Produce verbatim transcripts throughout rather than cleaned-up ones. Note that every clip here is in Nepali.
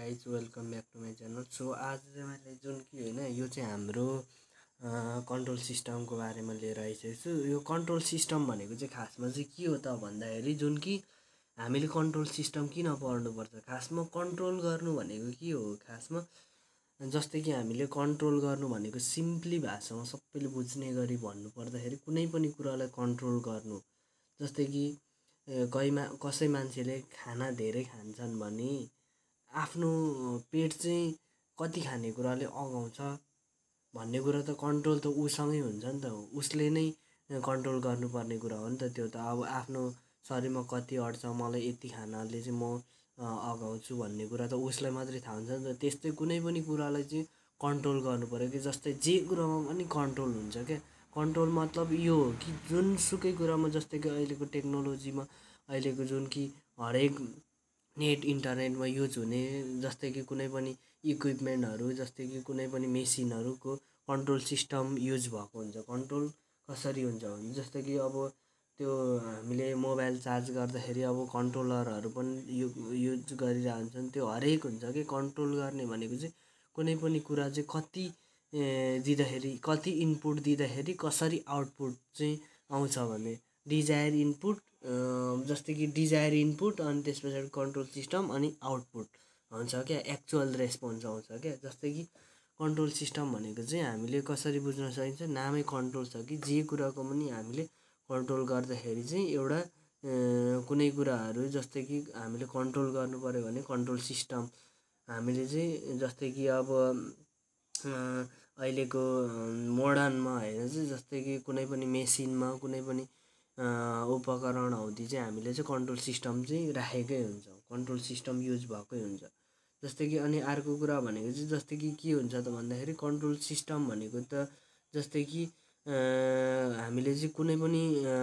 Guys welcome back to my channel. So आज चाहिँ मैले जुन कि होइन यो चाहिँ हाम्रो कन्ट्रोल सिस्टमको बारेमा लिएर आइसकेको छु। यो कन्ट्रोल सिस्टम भनेको चाहिँ खासमा चाहिँ के हो त भन्दाखेरि जुन कि हामीले कन्ट्रोल सिस्टम किन पढ्नुपर्छ, खासमा कन्ट्रोल गर्नु भनेको के हो। खासमा जस्तै कि हामीले कन्ट्रोल गर्नु भनेको सिम्पली भाषामा सबैले बुझ्ने गरी भन्नुपर्दाखेरि कुनै पनि कुरालाई कन्ट्रोल गर्नु। जस्तै कि कहीमा कसै मान्छेले खाना धेरै खान्छन् भने आफ्नो पेट चाहिँ कति खाने कुराले अगाउँछ भन्ने कुरा त कन्ट्रोल त उसँगै हुन्छ नि त। उसले नै कन्ट्रोल गर्नुपर्ने कुरा हो नि त। त्यो त अब आफ्नो शरीरमा कति अट्छ, मलाई यति खानाले चाहिँ म अगाउँछु भन्ने कुरा त उसलाई मात्रै थाहा हुन्छ नि त। त्यस्तै कुनै पनि कुरालाई चाहिँ कन्ट्रोल गर्नु पर्यो कि जस्तै जे कुरामा पनि कन्ट्रोल हुन्छ क्या। कन्ट्रोल मतलब यो हो कि जुनसुकै कुरामा, जस्तै कि अहिलेको टेक्नोलोजीमा अहिलेको जुन कि हरेक नेट इन्टरनेटमा युज हुने जस्तै कि कुनै पनि इक्विपमेन्टहरू, जस्तै कि कुनै पनि मेसिनहरूको कन्ट्रोल सिस्टम युज भएको हुन्छ। कन्ट्रोल कसरी हुन्छ भने जस्तै कि अब त्यो हामीले मोबाइल चार्ज गर्दाखेरि अब कन्ट्रोलरहरू पनि यु युज गरिरहेको हुन्छन्। त्यो हरेक हुन्छ कि कन्ट्रोल गर्ने भनेको चाहिँ कुनै पनि कुरा चाहिँ कति दिँदाखेरि, कति इनपुट दिँदाखेरि कसरी आउटपुट चाहिँ आउँछ भने डिजायर इनपुट, जस्तै कि डिजायर इनपुट अनि त्यस पछाडि कन्ट्रोल सिस्टम अनि आउटपुट हुन्छ क्या, एक्चुअल रेस्पोन्स आउँछ क्या। जस्तै कि कन्ट्रोल सिस्टम भनेको चाहिँ हामीले कसरी बुझ्न सकिन्छ, नामै कन्ट्रोल छ कि जे कुराको पनि हामीले कन्ट्रोल गर्दाखेरि चाहिँ एउटा कुनै कुराहरू जस्तै कि हामीले कन्ट्रोल गर्नु पऱ्यो भने कन्ट्रोल सिस्टम हामीले चाहिँ जस्तै कि अब अहिलेको मोडर्नमा होइन चाहिँ जस्तै कि कुनै पनि मेसिनमा कुनै पनि उपकरण हौदी चाहिँ हामीले चाहिँ कन्ट्रोल सिस्टम चाहिँ राखेकै हुन्छ, कन्ट्रोल सिस्टम युज भएकै हुन्छ। जस्तै कि अनि अर्को कुरा भनेको चाहिँ जस्तै कि के हुन्छ त भन्दाखेरि कन्ट्रोल सिस्टम भनेको त जस्तै कि हामीले चाहिँ कुनै पनि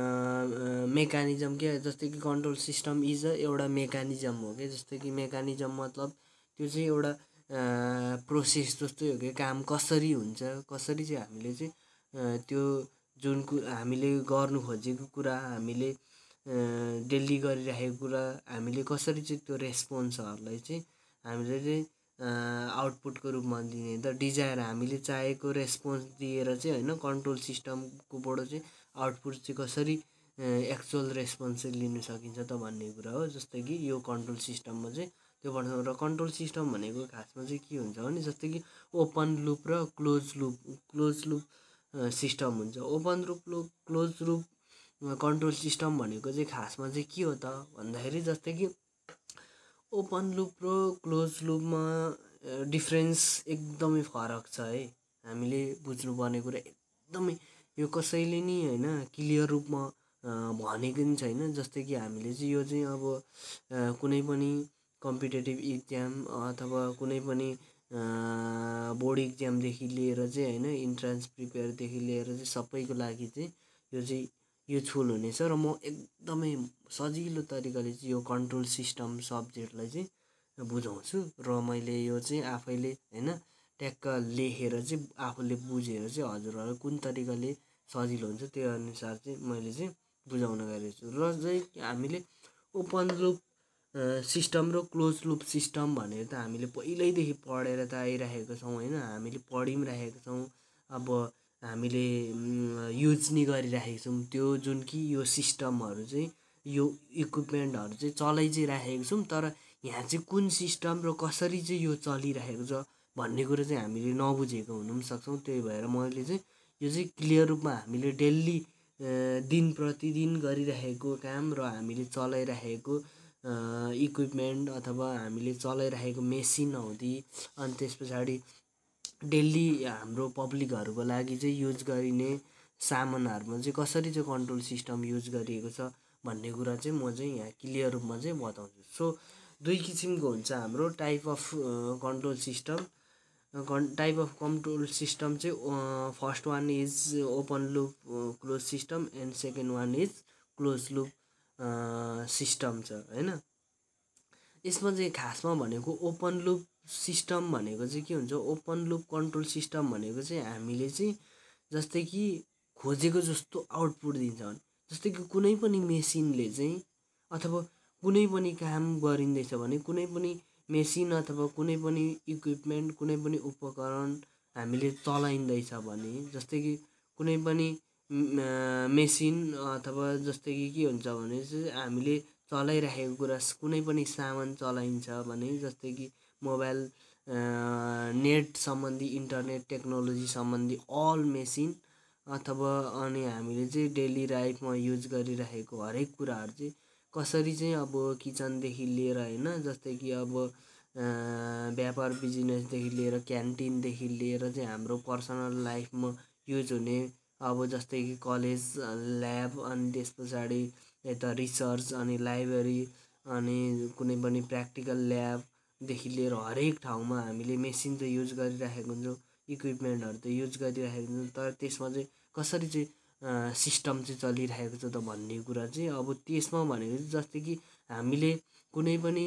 मेकानिजम क्या, जस्तै कि कन्ट्रोल सिस्टम इज अ एउटा मेकानिजम हो क्या। जस्तै कि मेकानिजम मतलब त्यो चाहिँ एउटा प्रोसेस जस्तै हो कि काम कसरी हुन्छ, कसरी चाहिँ हामीले चाहिँ त्यो जुन कु हामीले गर्नु खोजेको कुरा, हामीले डेली गरिरहेको कुरा, हामीले कसरी चाहिँ त्यो रेस्पोन्सहरूलाई चाहिँ हामीले चाहिँ आउटपुटको रूपमा दिने त डिजायर, हामीले चाहेको रेस्पोन्स दिएर चाहिँ होइन कन्ट्रोल सिस्टमकोबाट चाहिँ आउटपुट चाहिँ कसरी एक्चुअल रेस्पोन्स चाहिँ लिन सकिन्छ त भन्ने कुरा हो। जस्तै कि यो कन्ट्रोल सिस्टममा चाहिँ त्यो भन्नु। र कन्ट्रोल सिस्टम भनेको खासमा चाहिँ के हुन्छ भने जस्तै कि ओपन लुप र close loop close loop system हुन्छ। Open loop loop close loop control system भनेको चाहिँ खासमा चाहिँ के हो त भन्दाखेरि जस्तै कि ओपन लुप र क्लोज लुपमा डिफ्रेन्स एकदमै फरक छ है। हामीले बुझ्नुपर्ने कुरा एकदमै यो कसैले नि होइन क्लियर रूपमा भनेको नि छैन। जस्तै कि हामीले चाहिँ यो चाहिँ अब कुनै पनि कम्पिटेटिभ इक्जाम अथवा कुनै पनि बोर्ड इक्जामदेखि लिएर चाहिँ होइन इन्ट्रान्स प्रिपेयरदेखि लिएर चाहिँ सबैको लागि चाहिँ यो चाहिँ युजफुल हुनेछ। र म एकदमै सजिलो तरिकाले चाहिँ यो कन्ट्रोल सिस्टम सब्जेक्टलाई चाहिँ बुझाउँछु। र मैले यो चाहिँ आफैले होइन ट्याक्क लेखेर चाहिँ आफूले बुझेर चाहिँ हजुरहरूलाई कुन तरिकाले सजिलो हुन्छ त्यो अनुसार चाहिँ मैले चाहिँ बुझाउन गएको छु। र चाहिँ हामीले ओपन लुप सिस्टम र क्लोज लुप सिस्टम भनेर त हामीले पहिल्यैदेखि पढेर त आइरहेको छौँ होइन, हामीले पढि पनि राखेको छौँ। अब हामीले युज नि गरिराखेको छौँ त्यो जुन कि यो सिस्टमहरू चाहिँ यो इक्विपमेन्टहरू चाहिँ चलाइ चाहिँ राखेको छौँ। तर यहाँ चाहिँ कुन सिस्टम र कसरी चाहिँ यो चलिरहेको छ भन्ने कुरो चाहिँ हामीले नबुझेको हुनु पनि सक्छौँ। त्यही भएर मैले चाहिँ यो चाहिँ क्लियर रूपमा हामीले डेली दिन प्रतिदिन गरिरहेको काम र हामीले चलाइरहेको इक्विपमेन्ट अथवा हामीले चलाइरहेको मेसिन हौदी, अनि त्यस पछाडि डेली हाम्रो पब्लिकहरूको लागि चाहिँ युज गरिने सामानहरूमा चाहिँ कसरी चाहिँ कन्ट्रोल सिस्टम युज गरिएको छ भन्ने कुरा चाहिँ म चाहिँ यहाँ क्लियर रूपमा चाहिँ बताउँछु। सो दुई किसिमको हुन्छ हाम्रो टाइप अफ कन्ट्रोल सिस्टम। कन् टाइप अफ कन्ट्रोल सिस्टम चाहिँ first one is open loop close system and second one is close loop system छ होइन। यसमा चाहिँ खासमा भनेको ओपन लुप सिस्टम भनेको चाहिँ के हुन्छ, ओपन लुप कन्ट्रोल सिस्टम भनेको चाहिँ हामीले चाहिँ जस्तै कि खोजेको जस्तो आउटपुट दिन्छ भने जस्तै कि कुनै पनि मेसिनले चाहिँ अथवा कुनै पनि काम गरिँदैछ भने कुनै पनि मेसिन अथवा कुनै पनि इक्विपमेन्ट कुनै पनि उपकरण हामीले चलाइँदैछ भने जस्तै कि कुनै पनि मेसिन अथवा जस्तै कि के हुन्छ भने चाहिँ हामीले चलाइराखेको कुरा कुनै पनि सामान चलाइन्छ भने जस्तै कि मोबाइल नेट सम्बन्धी इन्टरनेट टेक्नोलोजी सम्बन्धी अल मेसिन अथवा अनि हामीले चाहिँ डेली लाइफमा युज गरिरहेको हरेक कुराहरू चाहिँ कसरी चाहिँ अब किचनदेखि लिएर होइन जस्तै कि अब व्यापार बिजनेसदेखि लिएर क्यान्टिनदेखि लिएर चाहिँ हाम्रो पर्सनल लाइफमा युज हुने अब जस्तै कि कलेज ल्याब अनि त्यस पछाडि यता रिसर्च अनि लाइब्रेरी अनि कुनै पनि प्र्याक्टिकल ल्याबदेखि लिएर हरेक ठाउँमा हामीले मेसिन चाहिँ युज गरिराखेको हुन्छौँ इक्विपमेन्टहरू त युज गरिराखेको हुन्छौँ तर त्यसमा चाहिँ कसरी चाहिँ सिस्टम चाहिँ चलिरहेको छ त भन्ने कुरा चाहिँ अब त्यसमा भनेको चाहिँ जस्तै कि हामीले कुनै पनि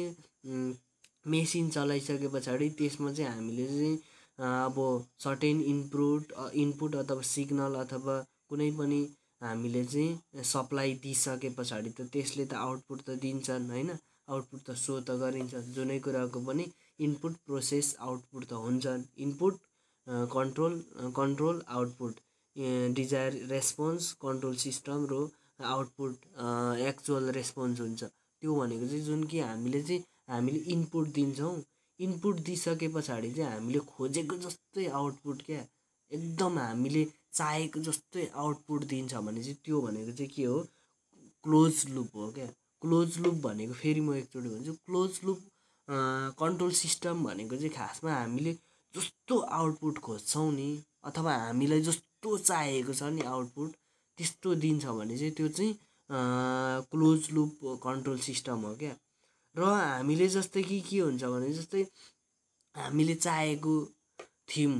मेसिन चलाइसके पछाडि त्यसमा चाहिँ हामीले चाहिँ अब सर्टेन इनपुट इनपुट अथवा सिग्नल अथवा कुनै पनि हामीले चाहिँ सप्लाई दिइसके पछाडि त त्यसले त आउटपुट त दिन्छन् होइन आउटपुट त सो त गरिन्छ जुनै कुराको पनि इनपुट प्रोसेस आउटपुट त हुन्छन् input control control output desire response control system र आउटपुट एक्चुअल रेस्पोन्स हुन्छ त्यो भनेको चाहिँ जुन कि हामीले चाहिँ हामीले इनपुट दिन्छौँ इनपुट दिइसके पछाडि चाहिँ हामीले खोजेको जस्तै आउटपुट क्या एकदम हामीले चाहेको जस्तै आउटपुट दिन्छ भने चाहिँ त्यो भनेको चाहिँ के हो क्लोज लुप हो क्या क्लोज लुप भनेको फेरि म एकचोटि भन्छु क्लोज लुप कन्ट्रोल सिस्टम भनेको चाहिँ खासमा हामीले जस्तो आउटपुट खोज्छौँ नि अथवा हामीलाई जस्तो चाहिएको छ नि आउटपुट त्यस्तो दिन्छ भने चाहिँ त्यो चाहिँ क्लोज लुप कन्ट्रोल सिस्टम हो क्या र हामीले जस्तै कि के हुन्छ भने जस्तै हामीले चाहेको थियौँ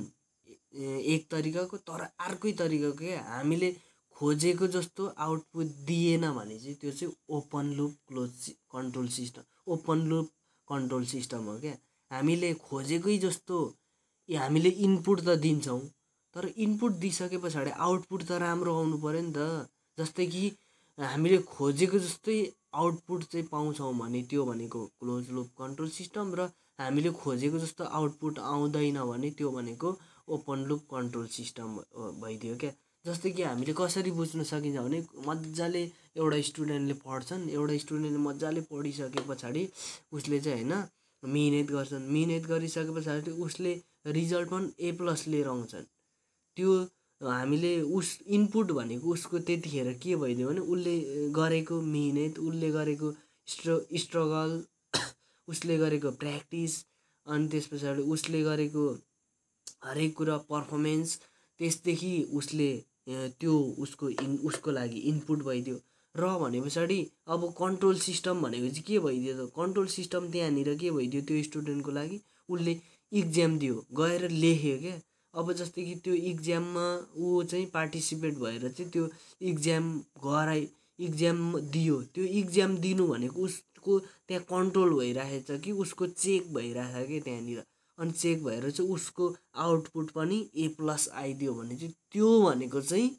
एक तरिकाको तर अर्कै तरिकाको क्या हामीले खोजेको जस्तो आउटपुट दिएन भने चाहिँ त्यो चाहिँ open loop close control system open loop control system हो क्या हामीले खोजेकै जस्तो हामीले इनपुट त दिन्छौँ तर इनपुट दिइसके पछाडि आउटपुट त राम्रो आउनु पऱ्यो नि त जस्तै कि हामीले खोजेको जस्तै आउटपुट चाहिँ पाउँछौँ भने त्यो भनेको क्लोज लुप कन्ट्रोल सिस्टम र हामीले खोजेको जस्तो आउटपुट आउँदैन भने त्यो भनेको ओपन लुप कन्ट्रोल सिस्टम भइदियो क्या जस्तै कि हामीले कसरी बुझ्न सकिन्छ भने मजाले एउटा स्टुडेन्टले पढ्छन् एउटा स्टुडेन्टले मजाले पढिसके पछाडि उसले चाहिँ होइन मिहिनेत गर्छन् मिहिनेत गरिसके पछाडि उसले रिजल्ट पनि ए प्लस लिएर आउँछन् त्यो हामीले उस इनपुट भनेको उसको त्यतिखेर के भइदियो भने उसले गरेको मिहिनेत उसले गरेको स्ट्र स्ट्रगल उसले गरेको प्र्याक्टिस अनि त्यस पछाडि उसले गरेको हरेक कुरा पर्फर्मेन्स त्यसदेखि उसले त्यो उसको इन उसको लागि इनपुट भइदियो र भने पछाडि अब कन्ट्रोल सिस्टम भनेको चाहिँ के भइदियो त कन्ट्रोल सिस्टम त्यहाँनिर के भइदियो त्यो स्टुडेन्टको लागि उसले इक्जाम दियो गएर लेख्यो क्या अब जस्तै कि त्यो इक्जाममा ऊ चाहिँ पार्टिसिपेट भएर चाहिँ त्यो इक्जाम गराइ इक्जाम दियो त्यो इक्जाम दिनु भनेको उसको त्यहाँ कन्ट्रोल भइरहेछ कि उसको चेक भइरहेछ कि त्यहाँनिर अनि चेक भएर चाहिँ उसको आउटपुट पनि ए प्लस आइदियो भने चाहिँ त्यो भनेको चाहिँ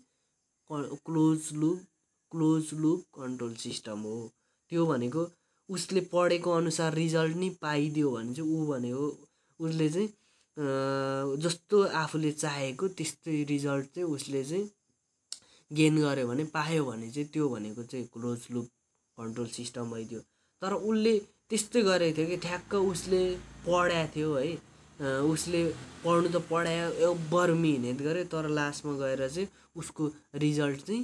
close loop close loop control system हो त्यो भनेको उसले पढेको अनुसार रिजल्ट नि पाइदियो भने चाहिँ ऊ भनेको उसले चाहिँ जस्तो आफूले चाहेको त्यस्तै रिजल्ट चाहिँ उसले चाहिँ गेन गर्यो भने पायो भने चाहिँ त्यो भनेको चाहिँ क्लोज लुप कन्ट्रोल सिस्टम भइदियो तर उसले त्यस्तै गरेको थियो कि ठ्याक्क उसले पढाएको थियो है उसले पढ्नु त पढायो एब्बर मिहिनेत गर्यो तर लास्टमा गएर चाहिँ उसको रिजल्ट चाहिँ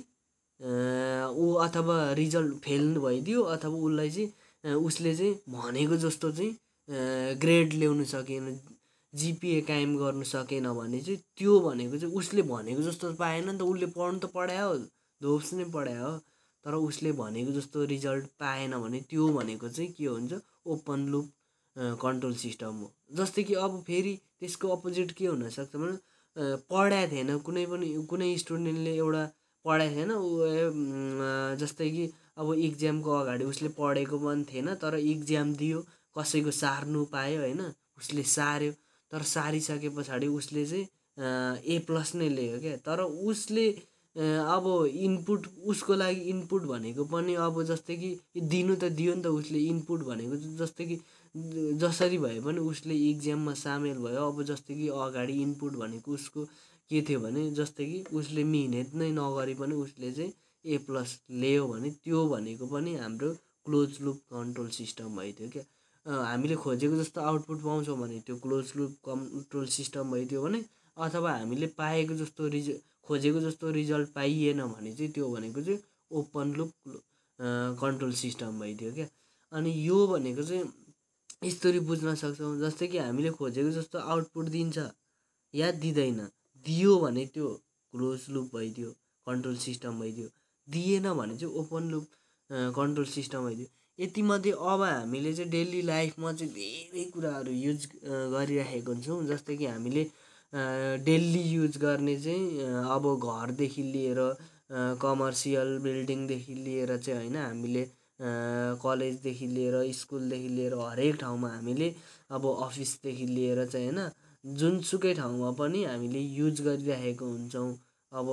ऊ अथवा रिजल्ट फेल भइदियो अथवा उसलाई चाहिँ उसले चाहिँ भनेको जस्तो चाहिँ ग्रेड ल्याउनु सकेन जिपिए कायम गर्नु सकेन भने चाहिँ त्यो भनेको चाहिँ उसले भनेको जस्तो पाएन नि त उसले पढ्नु त पढायो धोप्स नै पढायो तर उसले भनेको जस्तो रिजल्ट पाएन भने त्यो भनेको चाहिँ के हुन्छ ओपन लुप कन्ट्रोल सिस्टम हो जस्तै कि अब फेरि त्यसको अपोजिट के हुनसक्छ भने पढाएको थिएन कुनै पनि कुनै स्टुडेन्टले एउटा पढाएको थिएन जस्तै कि अब इक्जामको अगाडि उसले पढेको पनि थिएन तर इक्जाम दियो कसैको सार्नु पायो होइन उसले सार्यो तर सारिसके पछाडि उसले चाहिँ ए प्लस नै ल्यायो क्या तर उसले अब इनपुट उसको लागि इनपुट भनेको पनि अब जस्तै कि दिनु त दियो नि त उसले इनपुट भनेको जस्तै कि जसरी भए पनि उसले इक्जाममा सामेल भयो। अब जस्तै कि अगाडि इनपुट भनेको उसको के थियो भने जस्तै कि उसले मिहिनेत नै नगरी पनि उसले चाहिँ ए प्लस ल्यायो भने त्यो भनेको पनि हाम्रो क्लोज लुप कन्ट्रोल सिस्टम भइदियो क्या। हामीले खोजेको जस्तो आउटपुट पाउँछौँ भने त्यो क्लोज लुप कन्ट्रोल सिस्टम भइदियो भने, अथवा हामीले पाएको जस्तो रिज खोजेको जस्तो रिजल्ट पाइएन भने चाहिँ त्यो भनेको चाहिँ ओपन लुप कन्ट्रोल सिस्टम भइदियो क्या। अनि यो भनेको चाहिँ यसरी बुझ्न सक्छौँ, जस्तै कि हामीले खोजेको जस्तो आउटपुट दिन्छ या दिँदैन, दियो भने त्यो क्लोज लुप भइदियो कन्ट्रोल सिस्टम भइदियो, दिएन भने चाहिँ ओपन लुप कन्ट्रोल सिस्टम भइदियो। यतिमध्ये अब हामीले चाहिँ डेली लाइफमा चाहिँ धेरै कुराहरू युज गरिरहेको हुन्छौँ। जस्तै कि हामीले डेली युज गर्ने चाहिँ अब घरदेखि लिएर कमर्सियल बिल्डिङदेखि लिएर चाहिँ होइन, हामीले कलेजदेखि लिएर स्कुलदेखि लिएर हरेक ठाउँमा हामीले अब अफिसदेखि लिएर चाहिँ होइन, जुनसुकै ठाउँमा पनि हामीले युज गरिरहेको हुन्छौँ। अब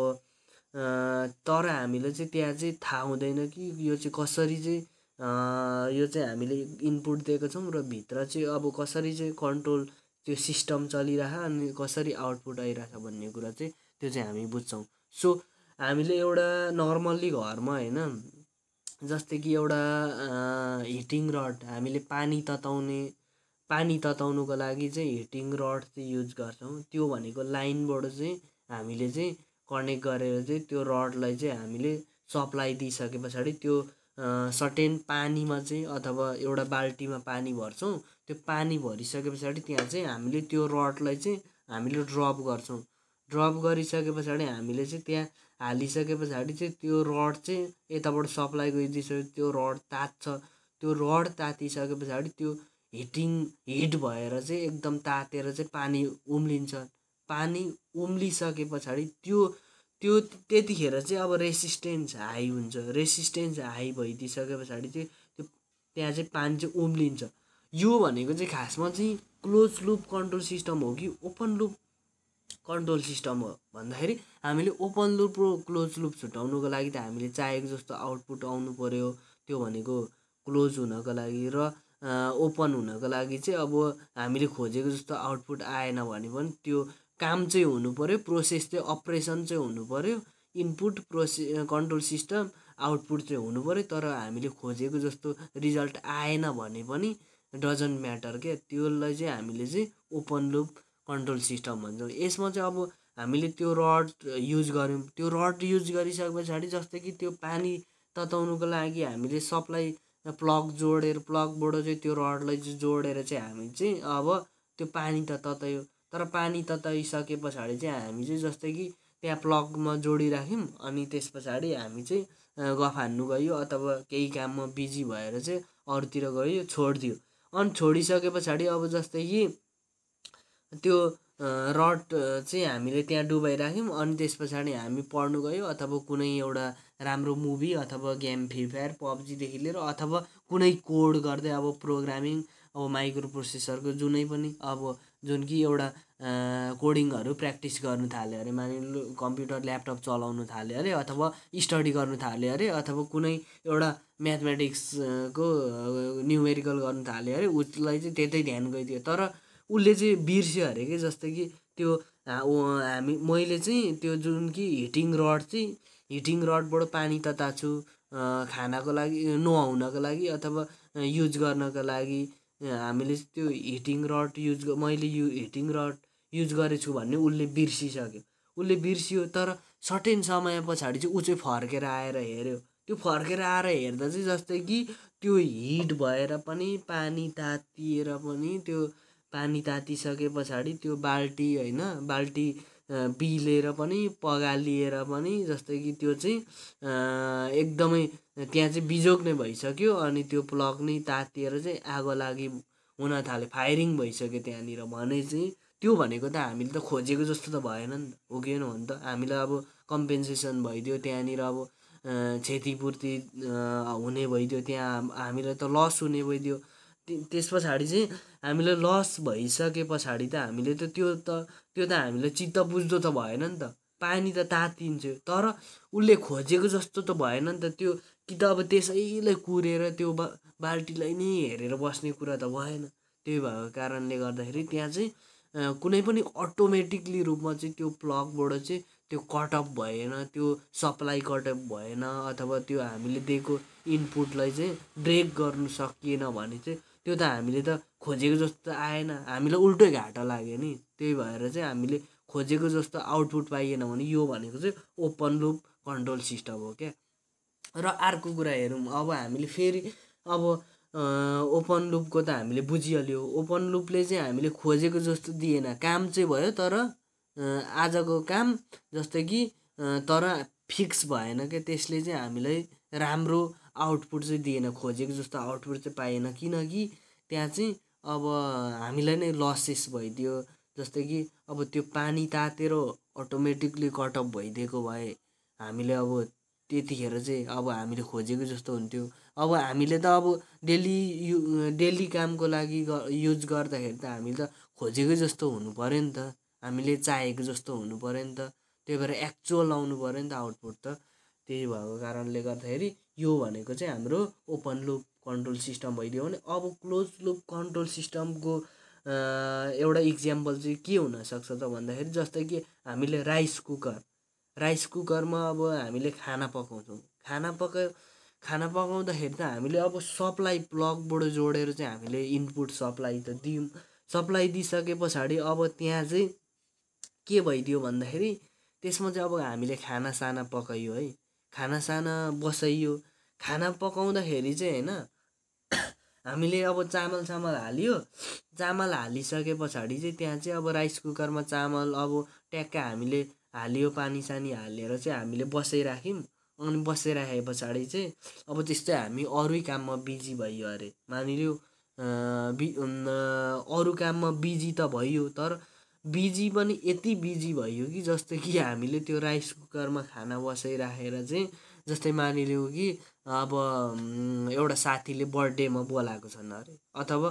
तर हामीले चाहिँ त्यहाँ चाहिँ थाहा हुँदैन कि यो चाहिँ कसरी चाहिँ यो चाहिँ हामीले इनपुट दिएको छौँ र भित्र चाहिँ अब कसरी चाहिँ कन्ट्रोल त्यो सिस्टम चलिरह अनि कसरी आउटपुट आइरहेछ भन्ने कुरा चाहिँ त्यो चाहिँ हामी बुझ्छौँ। सो हामीले एउटा नर्मल्ली घरमा होइन, जस्तै कि एउटा हिटिङ रड, हामीले पानी तताउने पानी तताउनुको लागि चाहिँ हिटिङ रड चाहिँ युज गर्छौँ। त्यो भनेको लाइनबाट चाहिँ हामीले चाहिँ कनेक्ट गरेर चाहिँ त्यो रडलाई चाहिँ हामीले सप्लाई दिइसके पछाडि त्यो सर्टेन पानीमा चाहिँ अथवा एउटा बाल्टीमा पानी भर्छौँ। त्यो पानी भरिसके पछाडि त्यहाँ चाहिँ हामीले त्यो रडलाई चाहिँ हामीले ड्रप गर्छौँ। ड्रप गरिसके पछाडि हामीले चाहिँ त्यहाँ हालिसके पछाडि चाहिँ त्यो रड चाहिँ यताबाट सप्लाई गइदिइसक्यो, त्यो रड तात्छ। त्यो रड तातिसके पछाडि त्यो हिटिङ हिट भएर चाहिँ एकदम तातेर चाहिँ पानी उम्लिन्छ। पानी उम्लिसके पछाडि त्यो त्यो त्यतिखेर चाहिँ अब रेसिस्टेन्स हाई हुन्छ। रेसिस्टेन्स हाई भइदिइसके पछाडि चाहिँ त्यो त्यहाँ चाहिँ पानी चाहिँ उम्लिन्छ। यो भनेको चाहिँ खासमा चाहिँ क्लोज लुप कन्ट्रोल सिस्टम हो कि ओपन लुप कन्ट्रोल सिस्टम हो भन्दाखेरि, हामीले ओपन लुप र क्लोज लुप छुट्याउनुको लागि त हामीले चाहेको जस्तो आउटपुट आउनु पर्यो। त्यो भनेको क्लोज हुनको लागि र ओपन हुनको लागि चाहिँ अब हामीले खोजेको जस्तो आउटपुट आएन भने पनि त्यो काम चाहिँ हुनु पर्यो, प्रोसेस चाहिँ अपरेसन चाहिँ हुनु पर्यो। Input process control system output चाहिँ हुनु पर्यो। तर हामीले खोजेको जस्तो रिजल्ट आएन भने पनि डजन्ट म्याटर क्या, त्यसलाई चाहिँ हामीले चाहिँ ओपन लुप कन्ट्रोल सिस्टम भन्छौँ। यसमा चाहिँ अब हामीले त्यो रड युज गऱ्यौँ, त्यो रड युज गरिसके पछाडि जस्तै कि त्यो पानी तताउनुको लागि हामीले सप्लाई प्लग जोडेर प्लगबाट चाहिँ त्यो रडलाई चाहिँ जोडेर चाहिँ हामी चाहिँ अब त्यो पानी त ततायो। तर पानी तताइसके पछाडि चाहिँ हामी चाहिँ जस्तै कि त्यहाँ प्लगमा जोडिराख्यौँ अनि त्यस पछाडि हामी चाहिँ गफ हान्नु गयो अथवा केही काममा बिजी भएर चाहिँ अरूतिर गयो, छोडिदियो। अनि छोडिसके पछाडि अब जस्तै कि त्यो रड चाहिँ हामीले त्यहाँ डुबाइराख्यौँ अनि त्यस पछाडि हामी पढ्नु गयो अथवा कुनै एउटा राम्रो मुभी अथवा गेम फ्री फायर पब्जीदेखि लिएर अथवा कुनै कोड गर्दै अब प्रोग्रामिङ अब माइक्रो प्रोसेसरको जुनै पनि अब जुन कि एउटा कोडिङहरू प्र्याक्टिस गर्नु थाल्यो अरे, मानिलो कम्प्युटर ल्यापटप चलाउनु थाल्यो अरे अथवा स्टडी गर्नु थाल्यो अरे अथवा कुनै एउटा म्याथमेटिक्सको न्युमेरिकल गर्नु थाल्यो अरे, उसलाई चाहिँ त्यतै ध्यान गइदियो। तर उसले चाहिँ बिर्स्यो अरे कि जस्तै कि त्यो हामी मैले चाहिँ त्यो जुन कि हिटिङ रड चाहिँ हिटिङ रडबाट पानी तताछु खानाको लागि नुहाउनको लागि अथवा युज गर्नको लागि हामीले त्यो हिटिङ रड युज मैले यु हिटिङ रड युज गरेछु भन्ने उसले बिर्सिसक्यो। उसले बिर्सियो तर सर्टेन समय पछाडि चाहिँ ऊ चाहिँ फर्केर आएर हेऱ्यो। त्यो फर्केर आएर हेर्दा चाहिँ जस्तै कि त्यो हिट भएर पनि पानी तातिएर पनि त्यो पानी तातिसके पछाडि त्यो बाल्टी होइन बाल्टी बिलेर पनि पगालिएर पनि जस्तै कि त्यो चाहिँ एकदमै त्यहाँ चाहिँ बिजोग नै भइसक्यो अनि त्यो प्लग नै तातिएर चाहिँ आगो लागि हुन थाल्यो, फायरिङ भइसक्यो त्यहाँनिर भने चाहिँ त्यो भनेको त हामीले त खोजेको जस्तो त भएन नि त, हो कि होइन भन् त। हामीलाई अब कम्पेन्सेसन भइदियो त्यहाँनिर, अब क्षतिपूर्ति हुने भइदियो, त्यहाँ हामीलाई त लस हुने भइदियो। त्यस पछाडि चाहिँ हामीलाई लस भइसके पछाडि त हामीले त त्यो त त्यो त हामीलाई चित्त बुझ्दो त भएन नि त, पानी त तातिन्थ्यो तर उसले खोजेको जस्तो त भएन नि त। त्यो कि त अब त्यसैलाई कुरेर त्यो बा बाल्टीलाई नै हेरेर बस्ने कुरा त भएन। त्यही भएको कारणले गर्दाखेरि त्यहाँ चाहिँ कुनै पनि अटोमेटिकली रूपमा चाहिँ त्यो प्लगबाट चाहिँ त्यो कटअफ भएन, त्यो सप्लाई कटअफ भएन, अथवा त्यो हामीले दिएको इनपुटलाई चाहिँ ब्रेक गर्नु सकिएन भने चाहिँ त्यो त हामीले त खोजेको जस्तो त आएन, हामीलाई उल्टै घाटा लाग्यो नि। त्यही भएर चाहिँ हामीले खोजेको जस्तो आउटपुट पाइएन भने यो भनेको चाहिँ ओपन लुप कन्ट्रोल सिस्टम हो क्या। र अर्को कुरा हेरौँ, अब हामीले फेरि अब ओपन लुपको त हामीले बुझिहाल्यो। ओपन लुपले चाहिँ हामीले खोजेको जस्तो दिएन, काम चाहिँ भयो तर आजको काम जस्तै कि तर फिक्स भएन क्या। त्यसले चाहिँ हामीलाई राम्रो आउटपुट चाहिँ दिएन, खोजेको जस्तो आउटपुट चाहिँ पाएन, किनकि त्यहाँ चाहिँ अब हामीलाई नै लसेस भइदियो। जस्तै कि अब त्यो पानी तातेर अटोमेटिकली कटअफ भइदिएको भए हामीले अब त्यतिखेर चाहिँ अब हामीले खोजेको जस्तो हुन्थ्यो। अब हामीले त अब डेली यु डेली कामको लागि युज गर्दाखेरि त हामीले त खोजेको जस्तो हुनु पऱ्यो नि त, हामीले चाहेको जस्तो हुनु पऱ्यो नि त। त्यही भएर एक्चुअल आउनु पऱ्यो नि त आउटपुट त। त्यही भएको कारणले गर्दाखेरि यो भनेको चाहिँ हाम्रो ओपन लुप कन्ट्रोल सिस्टम भइदियो भने अब क्लोज लुप कन्ट्रोल सिस्टमको एउटा इक्जाम्पल चाहिँ के हुनसक्छ त भन्दाखेरि जस्तै कि हामीले राइस कुकर राइस कुकरमा अब हामीले खाना पकाउँछौँ। खाना पका खाना पकाउँदाखेरि त हामीले अब सप्लाई प्लगबाट जोडेर चाहिँ हामीले इनपुट सप्लाई त दियौँ। सप्लाई दिइसके पछाडि अब त्यहाँ चाहिँ के भइदियो भन्दाखेरि त्यसमा चाहिँ अब हामीले खाना साना पकाइयो है, खाना साना बसाइयो। खाना पकाउँदाखेरि चाहिँ होइन हामीले अब चामल चामल हालियो, चामल हालिसके पछाडि चाहिँ त्यहाँ चाहिँ अब राइस कुकरमा चामल अब ट्याक्क हामीले हालियो, पानी सानी हालेर चाहिँ हामीले बसाइराख्यौँ। अनि बसाइराखे पछाडि चाहिँ अब त्यस्तै हामी अरू काममा बिजी भइयो अरे, मानिलियो बि अरू काममा बिजी त भइयो, तर बिजी पनि यति बिजी भयो कि जस्तै कि हामीले त्यो राइस कुकरमा खाना बसाइराखेर चाहिँ जस्तै मानिलियो कि अब एउटा साथीले बर्थडेमा बोलाएको छन् अरे, अथवा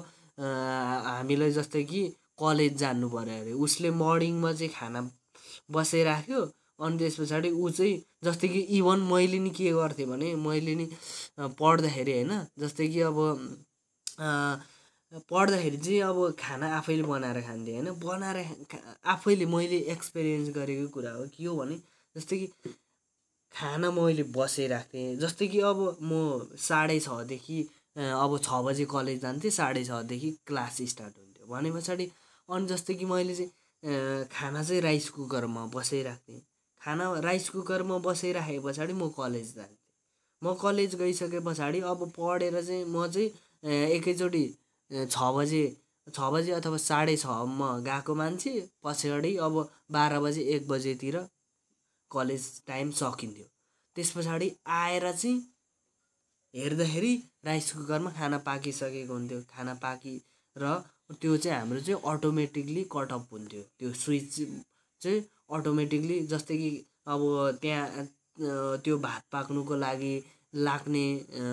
हामीलाई जस्तै कि कलेज जानु पर्यो अरे, उसले मर्निङमा चाहिँ खाना बसाइराख्यो। अनि त्यस पछाडि ऊ चाहिँ जस्तै कि इभन मैले नि के गर्थेँ भने मैले नि पढ्दाखेरि होइन, जस्तै कि अब पढ्दाखेरि चाहिँ अब खाना आफैले बनाएर खान्थेँ होइन। बनाएर आफैले मैले एक्सपिरियन्स गरेको कुरा हो के हो भने जस्तै कि खाना मैले बसाइराख्थेँ। जस्तै कि अब म साढे छदेखि अब छ बजे कलेज जान्थेँ, साढे छदेखि क्लास स्टार्ट हुन्थ्यो भने पछाडि अनि जस्तै कि मैले चाहिँ खाना चाहिँ राइस कुकरमा बसाइराख्थेँ। खाना राइस कुकरमा बसाइराखे पछाडि म कलेज जान्थेँ। म कलेज गइसके पछाडि अब पढेर चाहिँ म चाहिँ एकैचोटि छ बजे छ बजे अथवा साढे छमा गएको मान्छे पछाडि अब बाह्र बजे एक बजेतिर कलेज टाइम सकिन्थ्यो। त्यस पछाडि आएर चाहिँ हेर्दाखेरि राइस कुकरमा खाना पाकिसकेको हुन्थ्यो। खाना पाकी र त्यो चाहिँ हाम्रो चाहिँ अटोमेटिकली कटअफ हुन्थ्यो, त्यो स्विच चाहिँ अटोमेटिकली। जस्तै कि अब त्यहाँ त्यो भात पाक्नुको लागि लाग्ने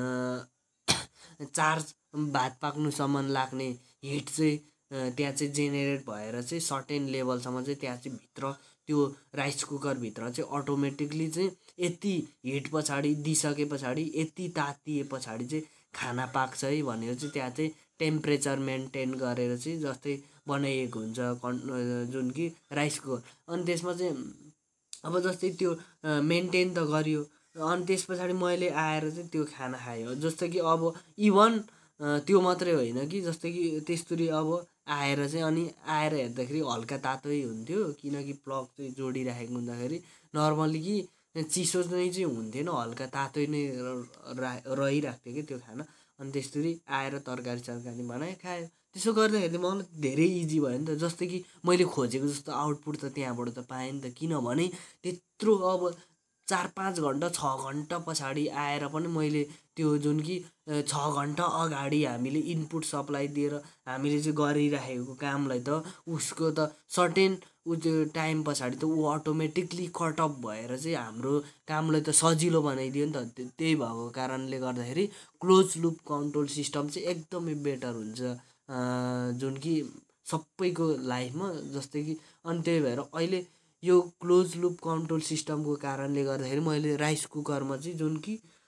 चार्ज, भात पाक्नुसम्म लाग्ने हिट चाहिँ त्यहाँ चाहिँ जेनेरेट भएर चाहिँ सर्टेन लेभलसम्म चाहिँ त्यहाँ चाहिँ भित्र त्यो राइस कुकरभित्र चाहिँ अटोमेटिकली चाहिँ यति हिट पछाडि दिइसके पछाडि यति तातिए पछाडि चाहिँ खाना पाक्छ है भनेर चाहिँ त्यहाँ चाहिँ टेम्परेचर मेन्टेन गरेर चाहिँ जस्तै बनाइएको हुन्छ कन् जुन कि राइस कुकर। अनि त्यसमा चाहिँ अब जस्तै त्यो मेन्टेन त गरियो, अनि त्यस पछाडि मैले आएर चाहिँ त्यो खाना खायो। जस्तै कि अब इभन त्यो मात्रै होइन कि जस्तै कि त्यस्तरी अब आएर चाहिँ अनि आएर हेर्दाखेरि हल्का तातै हुन्थ्यो, किनकि प्लग चाहिँ जोडिराखेको हुँदाखेरि नर्मली कि चिसो नै चाहिँ हुन्थेन, हल्का तातै नै रहिरहेको थियो कि त्यो खाना। अनि त्यस्तरी आएर तरकारी सरकारी बनायो खायो। त्यसो गर्दाखेरि चाहिँ मलाई धेरै इजी भयो नि त। जस्तै कि मैले खोजेको जस्तो आउटपुट त त्यहाँबाट त पाएँ नि त, किनभने त्यत्रो अब चार पाँच घन्टा छ घन्टा पछाडि आएर पनि मैले त्यो जुन कि छ घन्टा अगाडि हामीले इनपुट सप्लाई दिएर हामीले चाहिँ गरिराखेको कामलाई त उसको त सर्टेन ऊ त्यो टाइम पछाडि त ऊ अटोमेटिकली कटअफ भएर चाहिँ हाम्रो कामलाई त सजिलो बनाइदियो नि त। त्यही भएको कारणले गर्दाखेरि क्लोज लुप कन्ट्रोल सिस्टम चाहिँ एकदमै बेटर हुन्छ जुन कि सबैको लाइफमा। जस्तै कि अनि त्यही भएर अहिले यो क्लोज लुप कन्ट्रोल सिस्टमको कारणले गर्दाखेरि मैले राइस कुकरमा चाहिँ जुन कि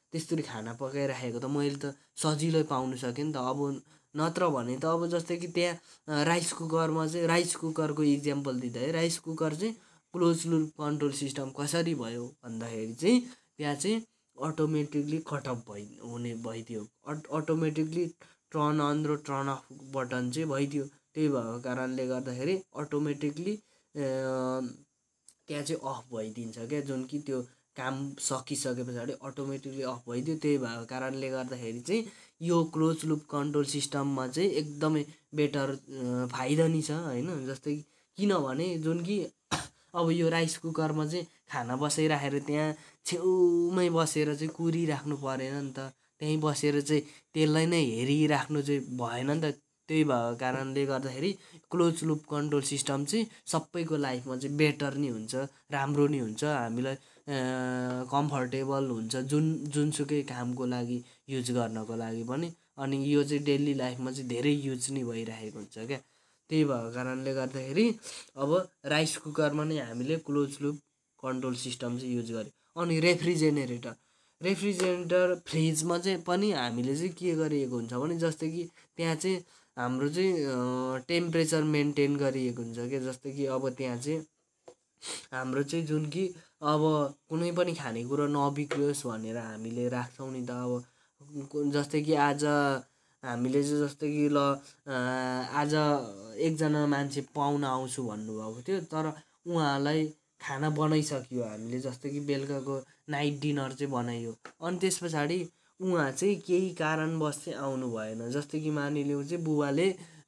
त्यस्तरी खाना पकाइराखेको त मैले त सजिलै पाउनु सकेँ नि त। अब नत्र भने त अब जस्तै कि त्यहाँ राइस कुकरमा चाहिँ राइस कुकरको इक्जाम्पल दिँदा है राइस कुकर चाहिँ क्लोज लुप कन्ट्रोल सिस्टम कसरी भयो भन्दाखेरि चाहिँ त्यहाँ चाहिँ अटोमेटिकली कटअफ भइ हुने भइदियो, अट अटोमेटिकली टर्न अन र टर्न अफ बटन चाहिँ भइदियो। त्यही भएको कारणले गर्दाखेरि अटोमेटिकली त्यहाँ चाहिँ अफ भइदिन्छ क्या, जुन कि त्यो काम सकिसके पछाडि अटोमेटिकली अफ भइदियो। त्यही भएको कारणले गर्दाखेरि चाहिँ यो क्लोज लुप कन्ट्रोल सिस्टममा चाहिँ एकदमै बेटर फाइदा नि छ होइन। जस्तै किनभने जुन कि अब यो राइस कुकरमा चाहिँ खाना बसाइराखेर त्यहाँ छेउमै बसेर चाहिँ कुरिराख्नु परेन नि त, त्यहीँ बसेर चाहिँ त्यसलाई नै हेरिराख्नु चाहिँ भएन नि त। त्यही भएको कारणले गर्दाखेरि क्लोज लुप कन्ट्रोल सिस्टम चाहिँ सबैको लाइफमा चाहिँ बेटर नि हुन्छ, राम्रो नि हुन्छ, हामीलाई कम्फर्टेबल हुन्छ जुन जुनसुकै कामको लागि युज गर्नको लागि पनि। अनि यो चाहिँ डेली लाइफमा चाहिँ धेरै युज नि भइरहेको हुन्छ क्या। त्यही भएको कारणले गर्दाखेरि अब राइस कुकरमा नै हामीले क्लोज लुप कन्ट्रोल सिस्टम चाहिँ युज गर्यो। अनि रेफ्रिजेरेटर रेफ्रिजेरेटर फ्रिजमा चाहिँ पनि हामीले चाहिँ के गरिएको हुन्छ भने जस्तै कि त्यहाँ चाहिँ हाम्रो चाहिँ टेम्परेचर मेन्टेन गरिएको हुन्छ क्या। जस्तै कि अब त्यहाँ चाहिँ हाम्रो चाहिँ जुन कि अब कुनै पनि खानेकुरा नबिग्रियोस् भनेर हामीले राख्छौँ नि त। अब जस्तै कि आज हामीले चाहिँ जस्तै कि ल आज एकजना मान्छे पाहुना आउँछु भन्नुभएको थियो, तर उहाँलाई खाना बनाइसक्यो हामीले, जस्तै कि बेलुकाको नाइट डिनर चाहिँ बनाइयो। अनि त्यस पछाडि उहाँ चाहिँ केही कारणवश चाहिँ आउनु भएन। जस्तै कि मानिलिउँ चाहिँ बुबाले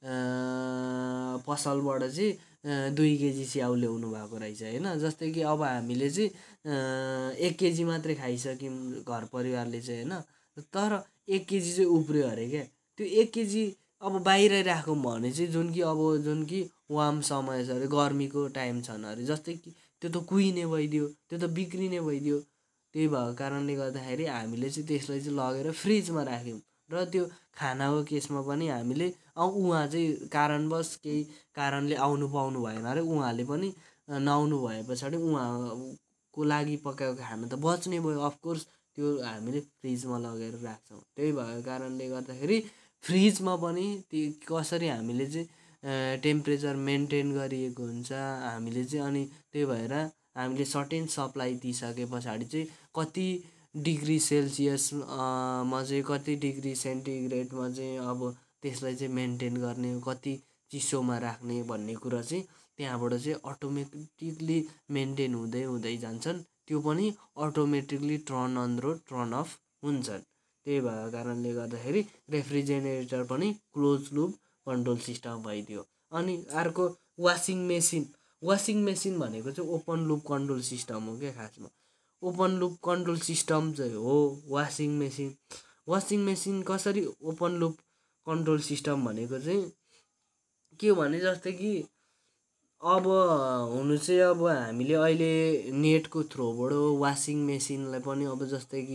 पसलबाट चाहिँ दुई केजी स्याउ ल्याउनु भएको रहेछ होइन। जस्तै कि अब हामीले चाहिँ एक केजी मात्रै खाइसक्यौँ घर परिवारले चाहिँ होइन, तर एक केजी चाहिँ उब्रियो अरे क्या। त्यो एक केजी अब बाहिर राखौँ भने चाहिँ जुन कि अब जुन कि वार्म समय छ अरे, गर्मीको टाइम छन् अरे, जस्तै कि त्यो त कुहिने भइदियो, त्यो त बिग्रिने भइदियो। त्यही भएको कारणले गर्दाखेरि हामीले चाहिँ त्यसलाई चाहिँ लगेर फ्रिजमा राख्यौँ। र त्यो खानाको केसमा पनि हामीले उहाँ चाहिँ कारणवश केही कारणले आउनु पाउनु भएन अरे, उहाँले पनि नआउनु भए पछाडि उहाँको लागि पकाएको खाना त बच्ने भयो अफकोर्स, त्यो हामीले फ्रिजमा लगेर राख्छौँ। त्यही भएको कारणले गर्दाखेरि फ्रिजमा पनि त्यो कसरी हामीले चाहिँ टेम्परेचर मेन्टेन गरिएको हुन्छ हामीले चाहिँ। अनि त्यही भएर हामीले सर्टेन सप्लाई दिइसके पछाडि चाहिँ कति डिग्री सेल्सियसमा चाहिँ कति डिग्री सेन्टिग्रेडमा चाहिँ अब त्यसलाई चाहिँ मेन्टेन गर्ने, कति चिसोमा राख्ने भन्ने कुरा चाहिँ त्यहाँबाट चाहिँ अटोमेटिकली मेन्टेन हुँदै हुँदै जान्छन्। त्यो पनि अटोमेटिकली टर्न अन र टर्न अफ हुन्छन्। त्यही भएको कारणले गर्दाखेरि रेफ्रिजेरेटर पनि क्लोज लुप कन्ट्रोल सिस्टम भइदियो। अनि अर्को वासिङ मेसिन वासिङ मेसिन भनेको चाहिँ ओपन लुप कन्ट्रोल सिस्टम हो क्या खासमा। ओपन लुप कन्ट्रोल सिस्टम चाहिँ हो वासिङ मेसिन। वासिङ मेसिन कसरी ओपन लुप कन्ट्रोल सिस्टम भनेको चाहिँ के हो भने जस्तै कि अब हुनु चाहिँ अब हामीले अहिले नेटको थ्रुबाट वासिङ मेसिनलाई पनि अब जस्तै कि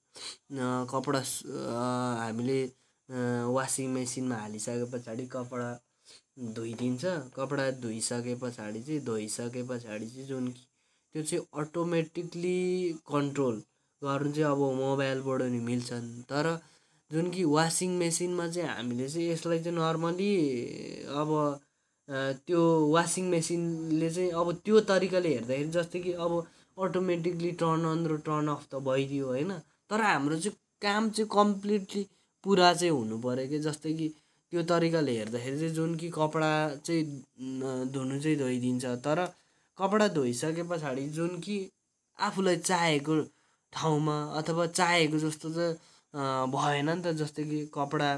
कपडा हामीले वासिङ मेसिनमा हालिसके पछाडि कपडा धोइदिन्छ। कपडा धोइसके पछाडि चाहिँ धोइसके पछाडि चाहिँ जुन त्यो चाहिँ अटोमेटिकली कन्ट्रोल गर्नु चाहिँ अब मोबाइलबाट नि मिल्छन्। तर जुन कि वासिङ मेसिनमा चाहिँ हामीले चाहिँ यसलाई चाहिँ नर्मली अब त्यो वासिङ मेसिनले चाहिँ अब त्यो तरिकाले हेर्दाखेरि जस्तै कि अब अटोमेटिकली टर्न अन र टर्न अफ त भइदियो होइन, तर हाम्रो चाहिँ काम चाहिँ कम्प्लिटली पुरा चाहिँ हुनु पऱ्यो कि। जस्तै कि त्यो तरिकाले हेर्दाखेरि चाहिँ जुन कि कपडा चाहिँ धुनु चाहिँ धोइदिन्छ, तर कपडा धोइसके पछाडि जुन कि आफूलाई चाहेको ठाउँमा अथवा चाहेको जस्तो चाहिँ भएन नि त। जस्तै कि कपडा